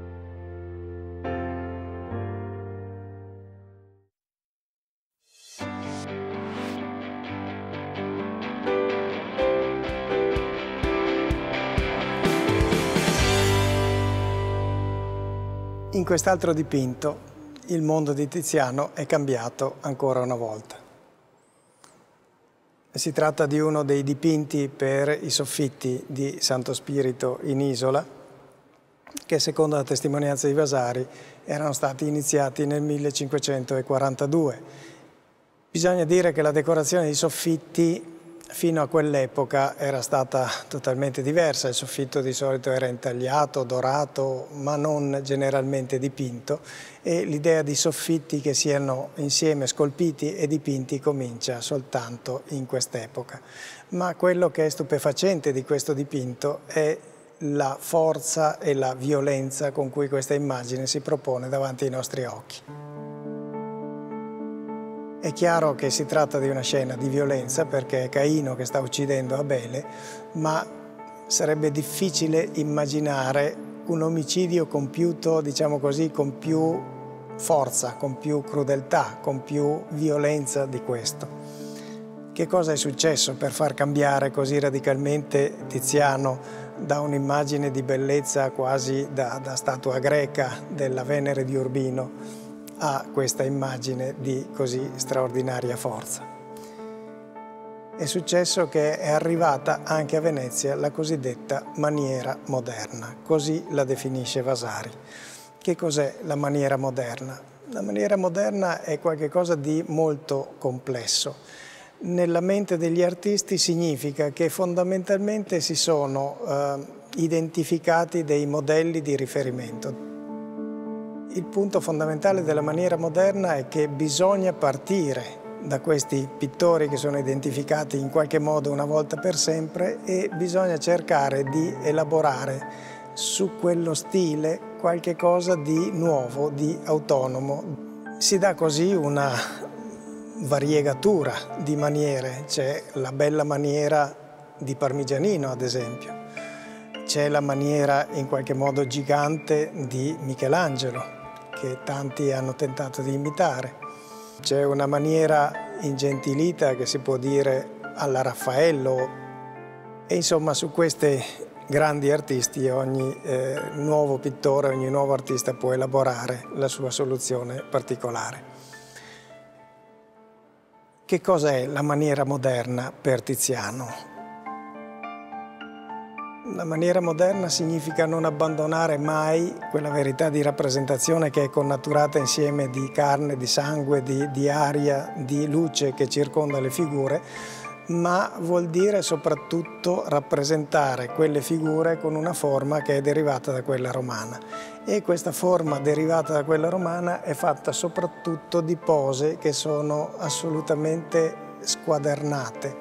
In quest'altro dipinto il mondo di Tiziano è cambiato ancora una volta. Si tratta di uno dei dipinti per i soffitti di Santo Spirito in Isola, che secondo la testimonianza di Vasari erano stati iniziati nel millecinquecentoquarantadue. Bisogna dire che la decorazione dei soffitti fino a quell'epoca era stata totalmente diversa. Il soffitto di solito era intagliato, dorato, ma non generalmente dipinto, e l'idea di soffitti che siano insieme scolpiti e dipinti comincia soltanto in quest'epoca. Ma quello che è stupefacente di questo dipinto è la forza e la violenza con cui questa immagine si propone davanti ai nostri occhi. È chiaro che si tratta di una scena di violenza perché è Caino che sta uccidendo Abele, ma sarebbe difficile immaginare un omicidio compiuto, diciamo così, con più forza, con più crudeltà, con più violenza di questo. Che cosa è successo per far cambiare così radicalmente Tiziano da un'immagine di bellezza quasi da, da statua greca della Venere di Urbino a questa immagine di così straordinaria forza? È successo che è arrivata anche a Venezia la cosiddetta maniera moderna, così la definisce Vasari. Che cos'è la maniera moderna? La maniera moderna è qualcosa di molto complesso. Nella mente degli artisti significa che fondamentalmente si sono eh, identificati dei modelli di riferimento. Il punto fondamentale della maniera moderna è che bisogna partire da questi pittori che sono identificati in qualche modo una volta per sempre e bisogna cercare di elaborare su quello stile qualche cosa di nuovo, di autonomo. Si dà così una variegatura di maniere. C'è la bella maniera di Parmigianino, ad esempio. C'è la maniera in qualche modo gigante di Michelangelo, che tanti hanno tentato di imitare. C'è una maniera ingentilita che si può dire alla Raffaello, e insomma su questi grandi artisti ogni eh, nuovo pittore, ogni nuovo artista può elaborare la sua soluzione particolare. Che cosa è la maniera moderna per Tiziano? La maniera moderna significa non abbandonare mai quella verità di rappresentazione che è connaturata insieme di carne, di sangue, di, di aria, di luce che circonda le figure, ma vuol dire soprattutto rappresentare quelle figure con una forma che è derivata da quella romana. E questa forma derivata da quella romana è fatta soprattutto di pose che sono assolutamente squadernate.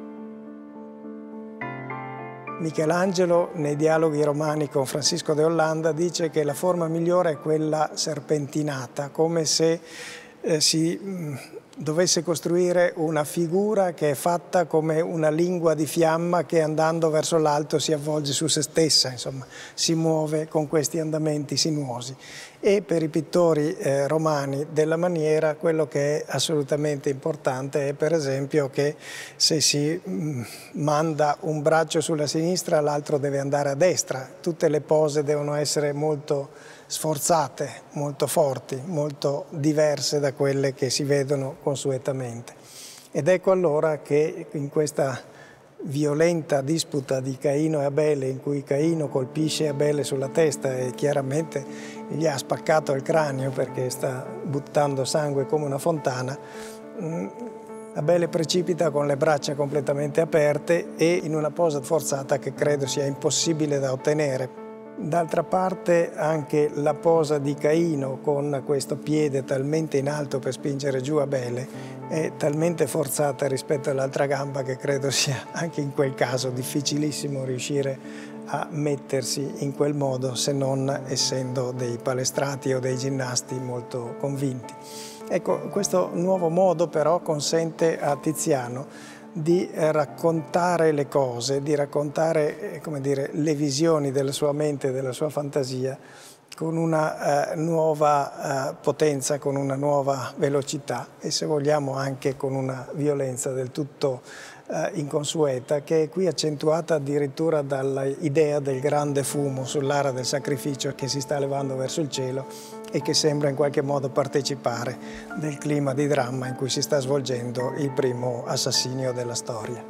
Michelangelo, nei dialoghi romani con Francisco de Olanda, dice che la forma migliore è quella serpentinata, come se eh, si mh, dovesse costruire una figura che è fatta come una lingua di fiamma che andando verso l'alto si avvolge su se stessa, insomma, si muove con questi andamenti sinuosi. E per i pittori eh, romani della maniera quello che è assolutamente importante è per esempio che se si mh, manda un braccio sulla sinistra l'altro deve andare a destra, tutte le pose devono essere molto sforzate, molto forti, molto diverse da quelle che si vedono consuetamente. Ed ecco allora che in questa violenta disputa di Caino e Abele, in cui Caino colpisce Abele sulla testa e chiaramente gli ha spaccato il cranio perché sta buttando sangue come una fontana, Abele precipita con le braccia completamente aperte e in una posa forzata che credo sia impossibile da ottenere. D'altra parte anche la posa di Caino con questo piede talmente in alto per spingere giù Abele è talmente forzata rispetto all'altra gamba che credo sia anche in quel caso difficilissimo riuscire a mettersi in quel modo, se non essendo dei palestrati o dei ginnasti molto convinti. Ecco, questo nuovo modo però consente a Tiziano di raccontare le cose, di raccontare, come dire, le visioni della sua mente, della sua fantasia, con una eh, nuova eh, potenza, con una nuova velocità e, se vogliamo, anche con una violenza del tutto eh, inconsueta, che è qui accentuata addirittura dall'idea del grande fumo sull'ara del sacrificio che si sta levando verso il cielo e che sembra in qualche modo partecipare del clima di dramma in cui si sta svolgendo il primo assassinio della storia.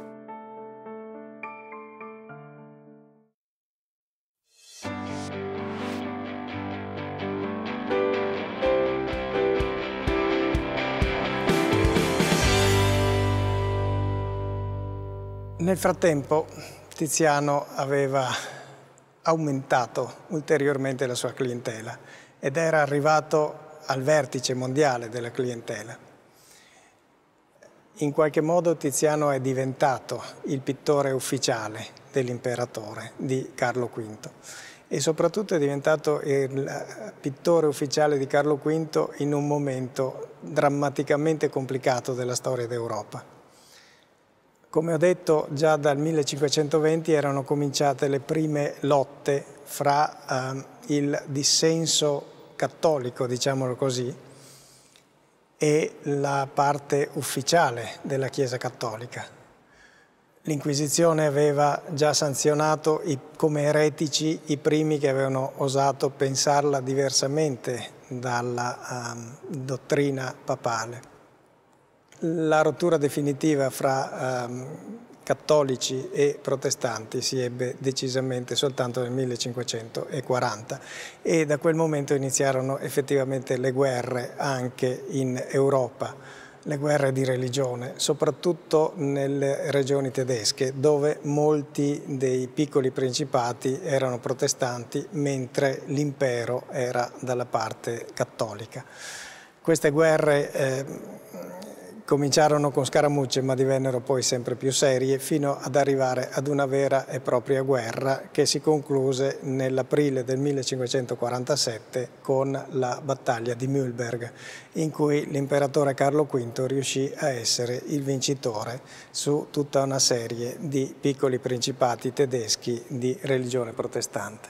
Nel frattempo Tiziano aveva aumentato ulteriormente la sua clientela ed era arrivato al vertice mondiale della clientela. In qualche modo Tiziano è diventato il pittore ufficiale dell'imperatore di Carlo quinto e soprattutto è diventato il pittore ufficiale di Carlo quinto in un momento drammaticamente complicato della storia d'Europa. Come ho detto, già dal millecinquecentoventi erano cominciate le prime lotte fra eh, il dissenso cattolico, diciamolo così, e la parte ufficiale della Chiesa cattolica. L'Inquisizione aveva già sanzionato i, come eretici i primi che avevano osato pensarla diversamente dalla um, dottrina papale. La rottura definitiva fra um, cattolici e protestanti si ebbe decisamente soltanto nel millecinquecentoquaranta e da quel momento iniziarono effettivamente le guerre anche in Europa, le guerre di religione, soprattutto nelle regioni tedesche dove molti dei piccoli principati erano protestanti mentre l'impero era dalla parte cattolica. Queste guerre eh, cominciarono con scaramucce ma divennero poi sempre più serie fino ad arrivare ad una vera e propria guerra che si concluse nell'aprile del millecinquecentoquarantasette con la battaglia di Mühlberg, in cui l'imperatore Carlo quinto riuscì a essere il vincitore su tutta una serie di piccoli principati tedeschi di religione protestante.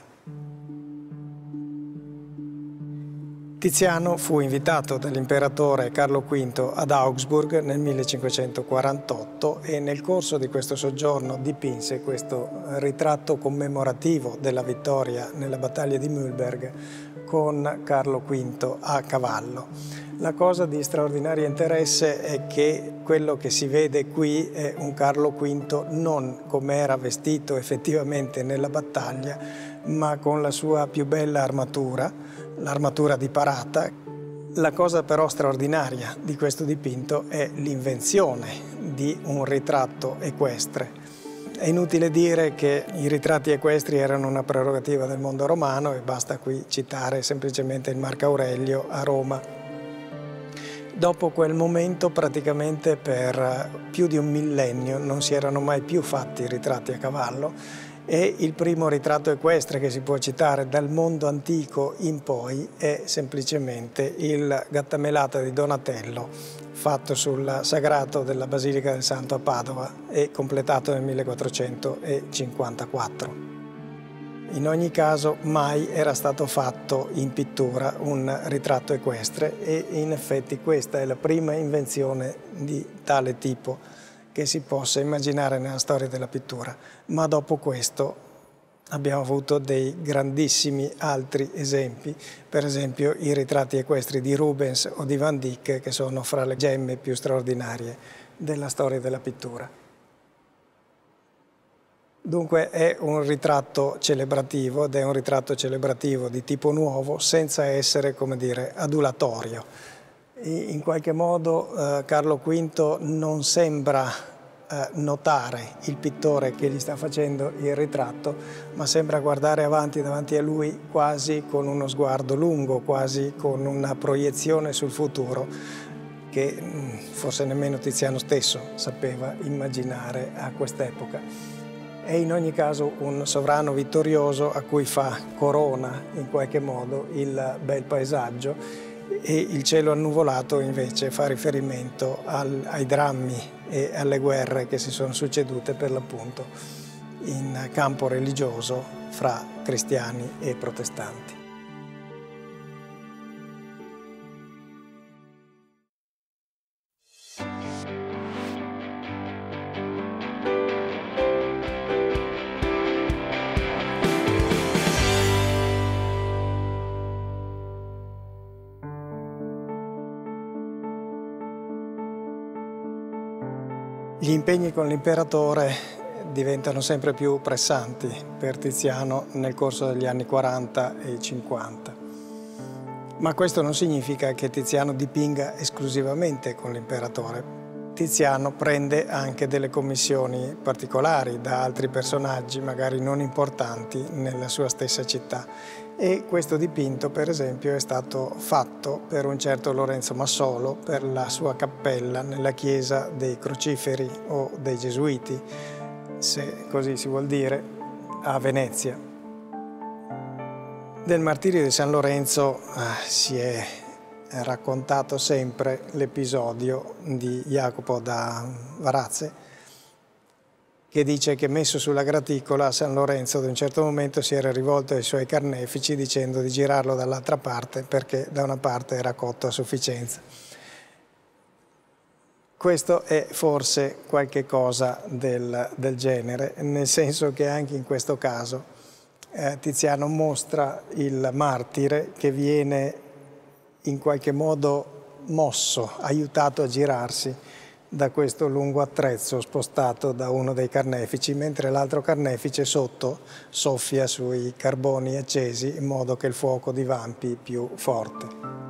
Tiziano fu invitato dall'imperatore Carlo quinto ad Augsburg nel millecinquecentoquarantotto e nel corso di questo soggiorno dipinse questo ritratto commemorativo della vittoria nella battaglia di Mühlberg con Carlo quinto a cavallo. La cosa di straordinario interesse è che quello che si vede qui è un Carlo quinto non come era vestito effettivamente nella battaglia, ma con la sua più bella armatura, l'armatura di parata. La cosa però straordinaria di questo dipinto è l'invenzione di un ritratto equestre. È inutile dire che i ritratti equestri erano una prerogativa del mondo romano e basta qui citare semplicemente il Marco Aurelio a Roma. Dopo quel momento praticamente per più di un millennio non si erano mai più fatti ritratti a cavallo e il primo ritratto equestre che si può citare dal mondo antico in poi è semplicemente il Gattamelata di Donatello fatto sul sagrato della Basilica del Santo a Padova e completato nel millequattrocentocinquantaquattro. In ogni caso mai era stato fatto in pittura un ritratto equestre e in effetti questa è la prima invenzione di tale tipo che si possa immaginare nella storia della pittura, ma dopo questo abbiamo avuto dei grandissimi altri esempi, per esempio i ritratti equestri di Rubens o di Van Dyck, che sono fra le gemme più straordinarie della storia della pittura. Dunque è un ritratto celebrativo ed è un ritratto celebrativo di tipo nuovo senza essere, come dire, adulatorio. In qualche modo eh, Carlo quinto non sembra eh, notare il pittore che gli sta facendo il ritratto, ma sembra guardare avanti davanti a lui quasi con uno sguardo lungo, quasi con una proiezione sul futuro che mh, forse nemmeno Tiziano stesso sapeva immaginare a quest'epoca. È in ogni caso un sovrano vittorioso a cui fa corona in qualche modo il bel paesaggio, e il cielo annuvolato invece fa riferimento al, ai drammi e alle guerre che si sono succedute per l'appunto in campo religioso fra cristiani e protestanti. Gli impegni con l'imperatore diventano sempre più pressanti per Tiziano nel corso degli anni quaranta e cinquanta. Ma questo non significa che Tiziano dipinga esclusivamente con l'imperatore. Tiziano prende anche delle commissioni particolari da altri personaggi, magari non importanti, nella sua stessa città. E questo dipinto, per esempio, è stato fatto per un certo Lorenzo Massolo per la sua cappella nella chiesa dei Crociferi o dei Gesuiti, se così si vuol dire, a Venezia. Del martirio di San Lorenzo eh, si è raccontato sempre l'episodio di Jacopo da Varazze, che dice che messo sulla graticola San Lorenzo ad un certo momento si era rivolto ai suoi carnefici dicendo di girarlo dall'altra parte perché da una parte era cotto a sufficienza. Questo è forse qualche cosa del, del genere, nel senso che anche in questo caso eh, Tiziano mostra il martire che viene in qualche modo mosso, aiutato a girarsi da questo lungo attrezzo spostato da uno dei carnefici, mentre l'altro carnefice sotto soffia sui carboni accesi in modo che il fuoco divampi più forte.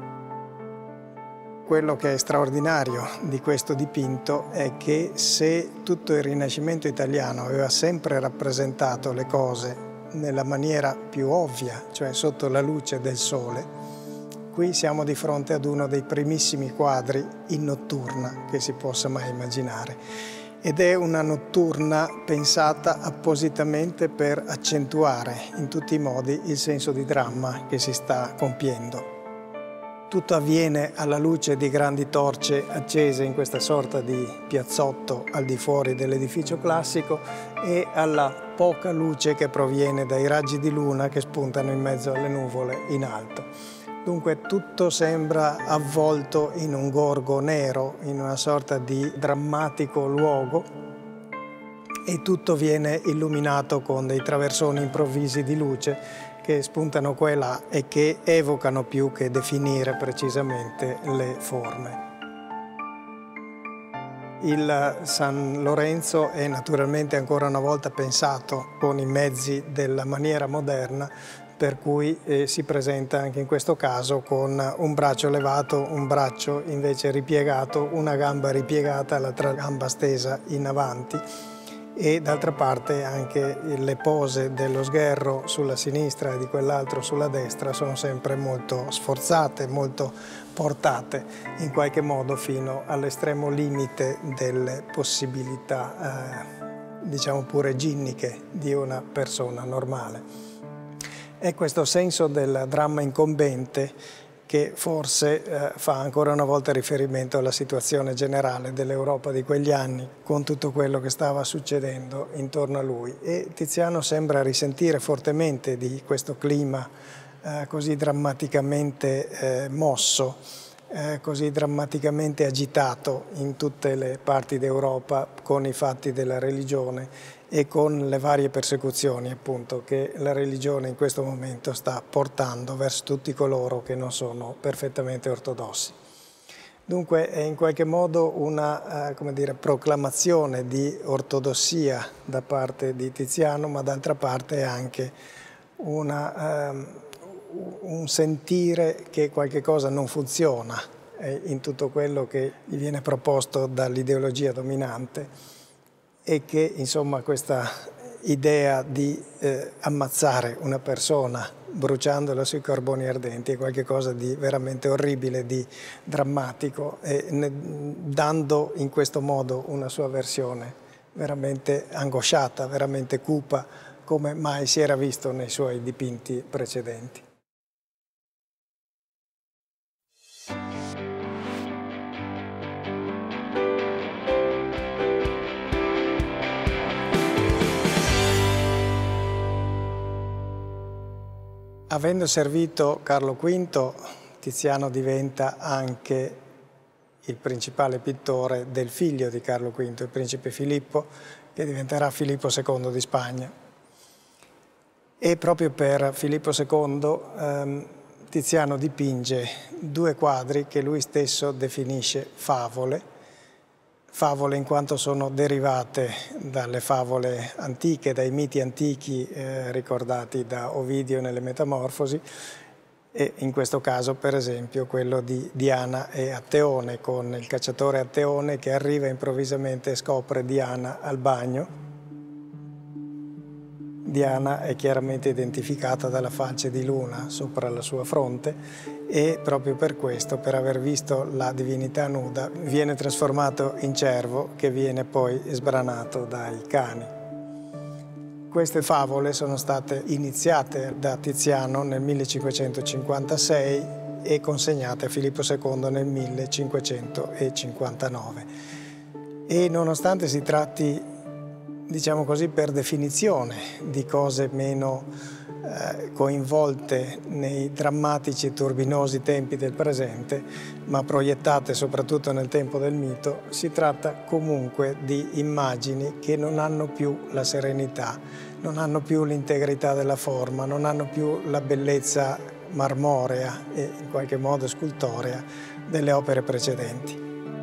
Quello che è straordinario di questo dipinto è che se tutto il Rinascimento italiano aveva sempre rappresentato le cose nella maniera più ovvia, cioè sotto la luce del sole, qui siamo di fronte ad uno dei primissimi quadri in notturna che si possa mai immaginare. Ed è una notturna pensata appositamente per accentuare in tutti i modi il senso di dramma che si sta compiendo. Tutto avviene alla luce di grandi torce accese in questa sorta di piazzotto al di fuori dell'edificio classico e alla poca luce che proviene dai raggi di luna che spuntano in mezzo alle nuvole in alto. Dunque tutto sembra avvolto in un gorgo nero, in una sorta di drammatico luogo, e tutto viene illuminato con dei traversoni improvvisi di luce che spuntano qua e là e che evocano più che definire precisamente le forme. Il San Lorenzo è naturalmente ancora una volta pensato con i mezzi della maniera moderna, per cui eh, si presenta anche in questo caso con un braccio levato, un braccio invece ripiegato, una gamba ripiegata, l'altra gamba stesa in avanti, e d'altra parte anche le pose dello sgherro sulla sinistra e di quell'altro sulla destra sono sempre molto sforzate, molto portate in qualche modo fino all'estremo limite delle possibilità, eh, diciamo pure ginniche, di una persona normale. È questo senso del dramma incombente che forse eh, fa ancora una volta riferimento alla situazione generale dell'Europa di quegli anni, con tutto quello che stava succedendo intorno a lui. E Tiziano sembra risentire fortemente di questo clima eh, così drammaticamente eh, mosso, eh, così drammaticamente agitato in tutte le parti d'Europa con i fatti della religione e con le varie persecuzioni appunto che la religione in questo momento sta portando verso tutti coloro che non sono perfettamente ortodossi. Dunque è in qualche modo una eh, come dire, proclamazione di ortodossia da parte di Tiziano, ma d'altra parte è anche una, eh, un sentire che qualche cosa non funziona eh, in tutto quello che gli viene proposto dall'ideologia dominante, e che insomma questa idea di eh, ammazzare una persona bruciandola sui carboni ardenti è qualcosa di veramente orribile, di drammatico, e ne, dando in questo modo una sua versione veramente angosciata, veramente cupa, come mai si era visto nei suoi dipinti precedenti. Avendo servito Carlo quinto, Tiziano diventa anche il principale pittore del figlio di Carlo quinto, il principe Filippo, che diventerà Filippo secondo di Spagna. E proprio per Filippo secondo ehm, Tiziano dipinge due quadri che lui stesso definisce favole, favole in quanto sono derivate dalle favole antiche, dai miti antichi eh, ricordati da Ovidio nelle Metamorfosi, e in questo caso per esempio quello di Diana e Atteone, con il cacciatore Atteone che arriva improvvisamente e scopre Diana al bagno. Diana è chiaramente identificata dalla falce di luna sopra la sua fronte e proprio per questo, per aver visto la divinità nuda, viene trasformato in cervo che viene poi sbranato dai cani. Queste favole sono state iniziate da Tiziano nel millecinquecentocinquantasei e consegnate a Filippo secondo nel millecinquecentocinquantanove. E nonostante si tratti, diciamo così, per definizione di cose meno eh, coinvolte nei drammatici e turbinosi tempi del presente, ma proiettate soprattutto nel tempo del mito, si tratta comunque di immagini che non hanno più la serenità, non hanno più l'integrità della forma, non hanno più la bellezza marmorea e in qualche modo scultorea delle opere precedenti.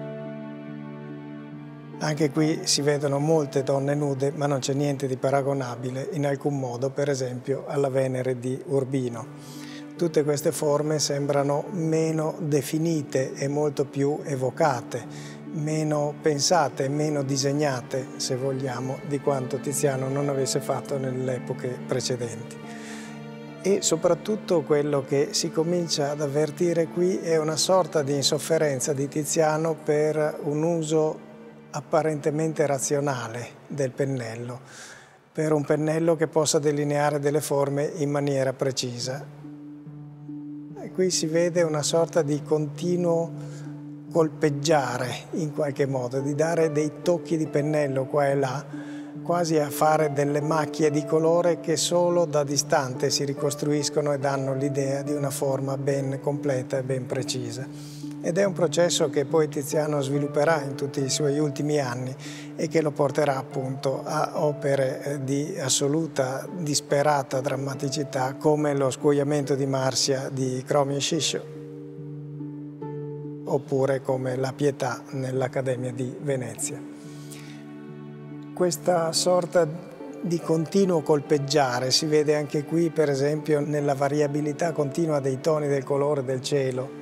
Anche qui si vedono molte donne nude, ma non c'è niente di paragonabile in alcun modo, per esempio, alla Venere di Urbino. Tutte queste forme sembrano meno definite e molto più evocate, meno pensate, meno disegnate, se vogliamo, di quanto Tiziano non avesse fatto nelle epoche precedenti. E soprattutto quello che si comincia ad avvertire qui è una sorta di insofferenza di Tiziano per un uso apparentemente razionale del pennello, per un pennello che possa delineare delle forme in maniera precisa. E qui si vede una sorta di continuo colpeggiare in qualche modo, di dare dei tocchi di pennello qua e là, quasi a fare delle macchie di colore che solo da distante si ricostruiscono e danno l'idea di una forma ben completa e ben precisa. Ed è un processo che poi Tiziano svilupperà in tutti i suoi ultimi anni e che lo porterà appunto a opere di assoluta, disperata drammaticità come lo Scuoiamento di Marsia di Cromio e Sciscio oppure come La Pietà nell'Accademia di Venezia. Questa sorta di continuo colpeggiare si vede anche qui, per esempio, nella variabilità continua dei toni del colore del cielo,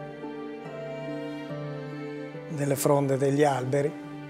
delle fronde degli alberi,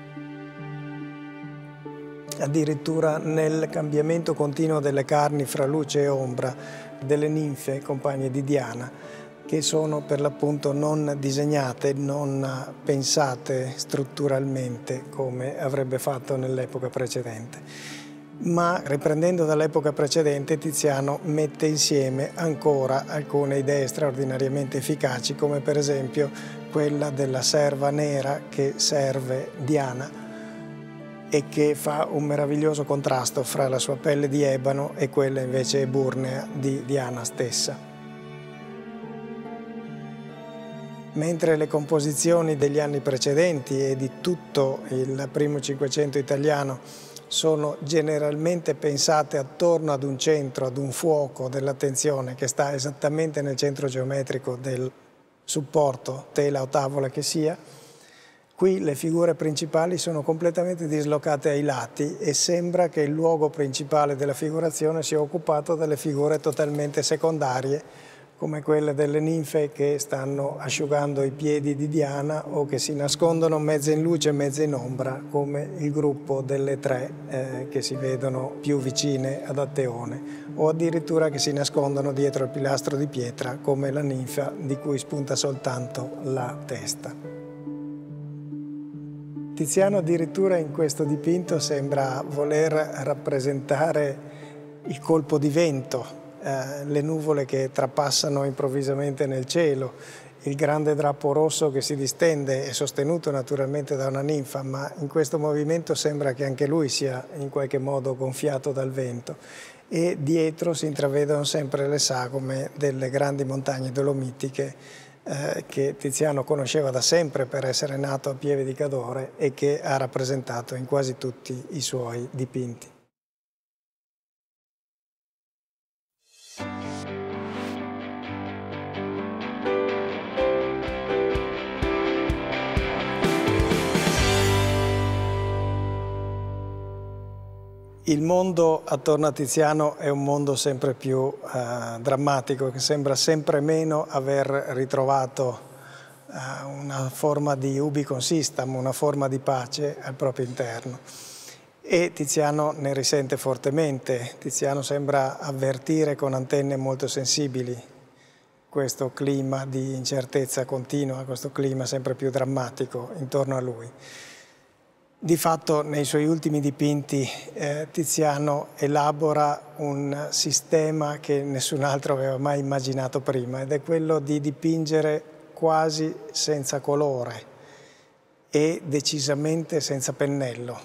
addirittura nel cambiamento continuo delle carni fra luce e ombra delle ninfe compagne di Diana, che sono per l'appunto non disegnate, non pensate strutturalmente come avrebbe fatto nell'epoca precedente. Ma riprendendo dall'epoca precedente, Tiziano mette insieme ancora alcune idee straordinariamente efficaci, come per esempio quella della serva nera che serve Diana e che fa un meraviglioso contrasto fra la sua pelle di ebano e quella invece eburnea di Diana stessa. Mentre le composizioni degli anni precedenti e di tutto il primo Cinquecento italiano sono generalmente pensate attorno ad un centro, ad un fuoco dell'attenzione che sta esattamente nel centro geometrico del supporto, tela o tavola che sia, qui le figure principali sono completamente dislocate ai lati e sembra che il luogo principale della figurazione sia occupato dalle figure totalmente secondarie, come quelle delle ninfe che stanno asciugando i piedi di Diana o che si nascondono mezzo in luce e mezzo in ombra, come il gruppo delle tre eh, che si vedono più vicine ad Atteone, o addirittura che si nascondono dietro il pilastro di pietra, come la ninfa di cui spunta soltanto la testa. Tiziano addirittura in questo dipinto sembra voler rappresentare il colpo di vento, Eh, le nuvole che trapassano improvvisamente nel cielo, il grande drappo rosso che si distende, è sostenuto naturalmente da una ninfa, ma in questo movimento sembra che anche lui sia in qualche modo gonfiato dal vento, e dietro si intravedono sempre le sagome delle grandi montagne dolomitiche eh, che Tiziano conosceva da sempre per essere nato a Pieve di Cadore e che ha rappresentato in quasi tutti i suoi dipinti. Il mondo attorno a Tiziano è un mondo sempre più eh, drammatico, che sembra sempre meno aver ritrovato eh, una forma di ubi consistam, una forma di pace al proprio interno. E Tiziano ne risente fortemente. Tiziano sembra avvertire con antenne molto sensibili questo clima di incertezza continua, questo clima sempre più drammatico intorno a lui. Di fatto nei suoi ultimi dipinti eh, Tiziano elabora un sistema che nessun altro aveva mai immaginato prima, ed è quello di dipingere quasi senza colore e decisamente senza pennello.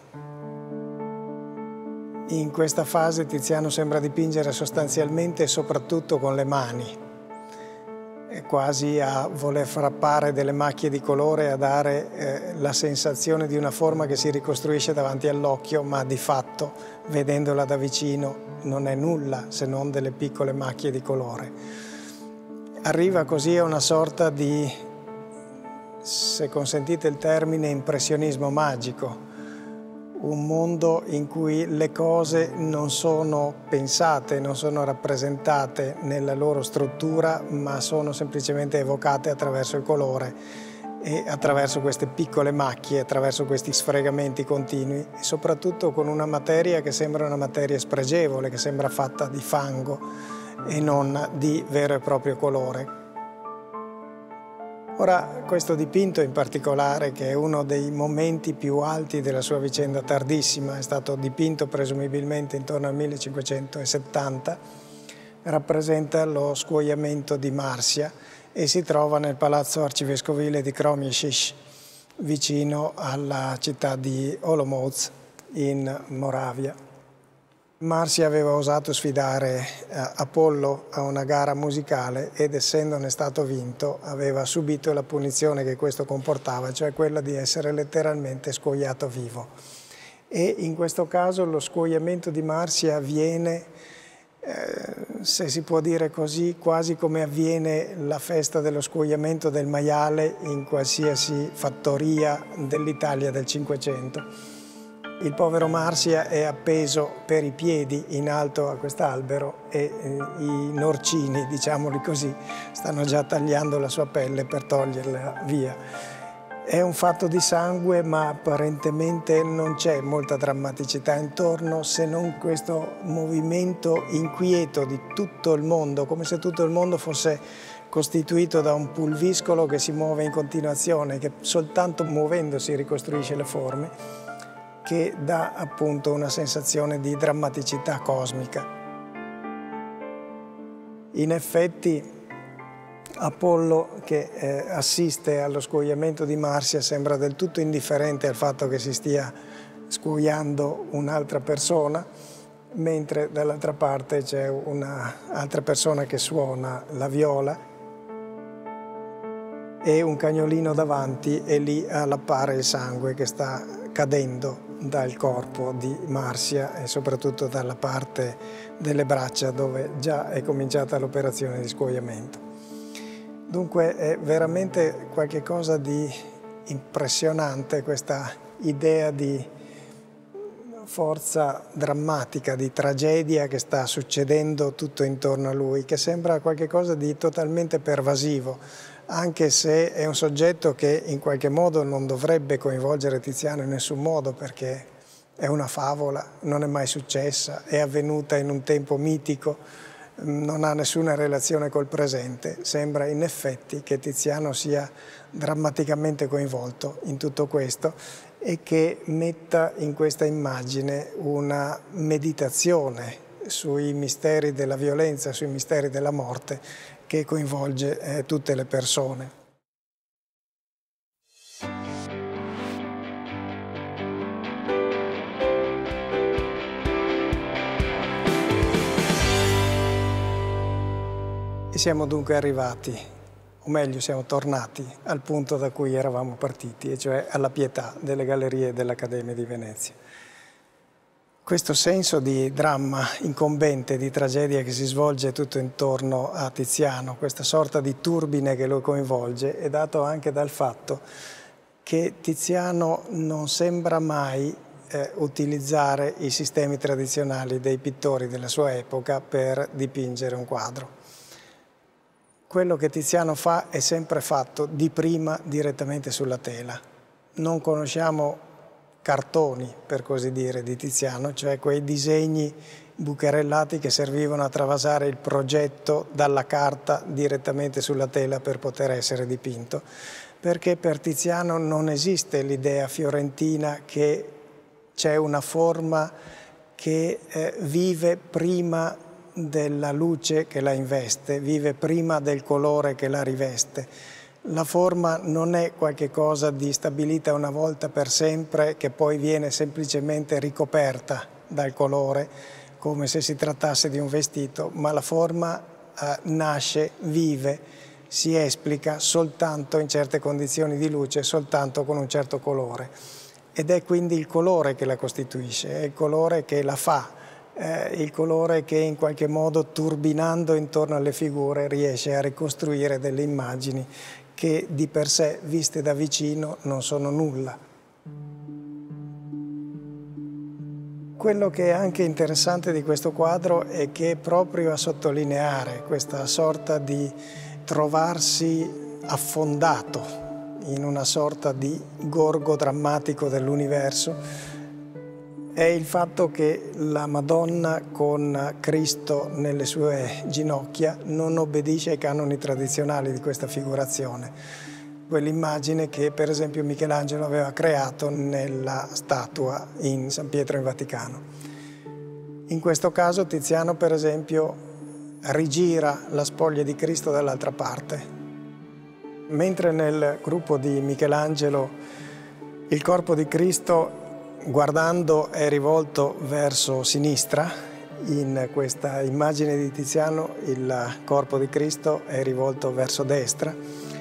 In questa fase Tiziano sembra dipingere sostanzialmente e soprattutto con le mani, quasi a voler frappare delle macchie di colore, a dare eh, la sensazione di una forma che si ricostruisce davanti all'occhio, ma di fatto, vedendola da vicino, non è nulla se non delle piccole macchie di colore. Arriva così a una sorta di, se consentite il termine, impressionismo magico, un mondo in cui le cose non sono pensate, non sono rappresentate nella loro struttura, ma sono semplicemente evocate attraverso il colore e attraverso queste piccole macchie, attraverso questi sfregamenti continui, e soprattutto con una materia che sembra una materia spregevole, che sembra fatta di fango e non di vero e proprio colore. Ora, questo dipinto in particolare, che è uno dei momenti più alti della sua vicenda tardissima, è stato dipinto presumibilmente intorno al millecinquecentosettanta, rappresenta lo scuoiamento di Marsia e si trova nel palazzo arcivescovile di Kroměříž, vicino alla città di Olomouc in Moravia. Marsia aveva osato sfidare Apollo a una gara musicale ed, essendone stato vinto, aveva subito la punizione che questo comportava, cioè quella di essere letteralmente scuoiato vivo. E in questo caso lo scuoiamento di Marsia avviene, eh, se si può dire così, quasi come avviene la festa dello scuoiamento del maiale in qualsiasi fattoria dell'Italia del Cinquecento. Il povero Marsia è appeso per i piedi in alto a quest'albero e eh, i norcini, diciamoli così, stanno già tagliando la sua pelle per toglierla via. È un fatto di sangue, ma apparentemente non c'è molta drammaticità intorno, se non questo movimento inquieto di tutto il mondo, come se tutto il mondo fosse costituito da un pulviscolo che si muove in continuazione, che soltanto muovendosi ricostruisce le forme, che dà appunto una sensazione di drammaticità cosmica. In effetti Apollo, che eh, assiste allo scuoiamento di Marsia, sembra del tutto indifferente al fatto che si stia scuoiando un'altra persona, mentre dall'altra parte c'è un'altra persona che suona la viola e un cagnolino davanti, e lì all'appare il sangue che sta cadendo dal corpo di Marsia e soprattutto dalla parte delle braccia dove già è cominciata l'operazione di scuoiamento. Dunque è veramente qualcosa di impressionante questa idea di forza drammatica, di tragedia che sta succedendo tutto intorno a lui, che sembra qualcosa di totalmente pervasivo, anche se è un soggetto che in qualche modo non dovrebbe coinvolgere Tiziano in nessun modo, perché è una favola, non è mai successa, è avvenuta in un tempo mitico, non ha nessuna relazione col presente. Sembra in effetti che Tiziano sia drammaticamente coinvolto in tutto questo e che metta in questa immagine una meditazione sui misteri della violenza, sui misteri della morte, che coinvolge eh, tutte le persone. E siamo dunque arrivati, o meglio siamo tornati al punto da cui eravamo partiti, e cioè alla Pietà delle Gallerie dell'Accademia di Venezia. Questo senso di dramma incombente, di tragedia che si svolge tutto intorno a Tiziano, questa sorta di turbine che lo coinvolge, è dato anche dal fatto che Tiziano non sembra mai eh, utilizzare i sistemi tradizionali dei pittori della sua epoca per dipingere un quadro. Quello che Tiziano fa è sempre fatto di prima direttamente sulla tela. Non conosciamo cartoni, per così dire, di Tiziano, cioè quei disegni bucherellati che servivano a travasare il progetto dalla carta direttamente sulla tela per poter essere dipinto, perché per Tiziano non esiste l'idea fiorentina che c'è una forma che eh, vive prima della luce che la investe, vive prima del colore che la riveste. La forma non è qualcosa di stabilita una volta per sempre che poi viene semplicemente ricoperta dal colore come se si trattasse di un vestito, ma la forma eh, nasce, vive, si esplica soltanto in certe condizioni di luce, soltanto con un certo colore. Ed è quindi il colore che la costituisce, è il colore che la fa, eh, il colore che in qualche modo, turbinando intorno alle figure, riesce a ricostruire delle immagini che di per sé, viste da vicino, non sono nulla. Quello che è anche interessante di questo quadro è che proprio a sottolineare questa sorta di trovarsi affondato in una sorta di gorgo drammatico dell'universo è il fatto che la Madonna con Cristo nelle sue ginocchia non obbedisce ai canoni tradizionali di questa figurazione, quell'immagine che per esempio Michelangelo aveva creato nella statua in San Pietro in Vaticano. In questo caso Tiziano per esempio rigira la spoglia di Cristo dall'altra parte, mentre nel gruppo di Michelangelo il corpo di Cristo guardando è rivolto verso sinistra, in questa immagine di Tiziano il corpo di Cristo è rivolto verso destra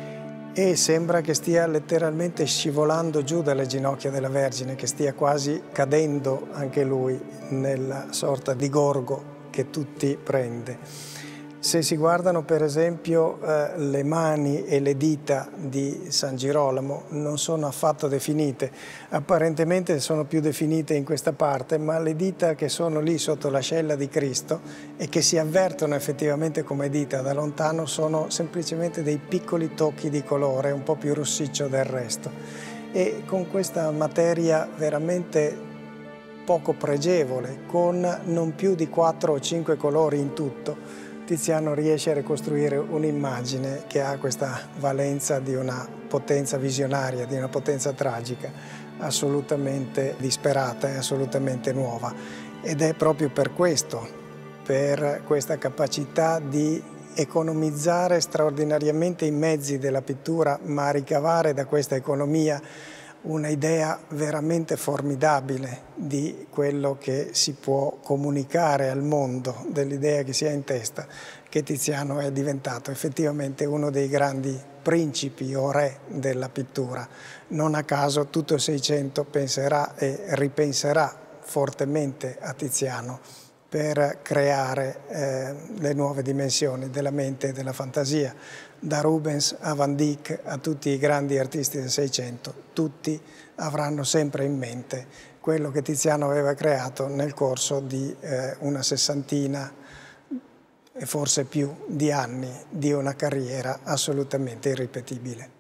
e sembra che stia letteralmente scivolando giù dalle ginocchia della Vergine, che stia quasi cadendo anche lui nella sorta di gorgo che tutti prende. Se si guardano per esempio eh, le mani e le dita di San Girolamo non sono affatto definite, apparentemente sono più definite in questa parte, ma le dita che sono lì sotto l'ascella di Cristo e che si avvertono effettivamente come dita da lontano sono semplicemente dei piccoli tocchi di colore, un po' più rossiccio del resto. E con questa materia veramente poco pregevole, con non più di quattro o cinque colori in tutto, Tiziano riesce a ricostruire un'immagine che ha questa valenza di una potenza visionaria, di una potenza tragica, assolutamente disperata e assolutamente nuova. Ed è proprio per questo, per questa capacità di economizzare straordinariamente i mezzi della pittura, ma ricavare da questa economia una idea veramente formidabile di quello che si può comunicare al mondo, dell'idea che si ha in testa, che Tiziano è diventato effettivamente uno dei grandi principi o re della pittura. Non a caso tutto il Seicento penserà e ripenserà fortemente a Tiziano per creare eh, le nuove dimensioni della mente e della fantasia. Da Rubens a Van Dyck a tutti i grandi artisti del Seicento, tutti avranno sempre in mente quello che Tiziano aveva creato nel corso di eh, una sessantina e forse più di anni di una carriera assolutamente irripetibile.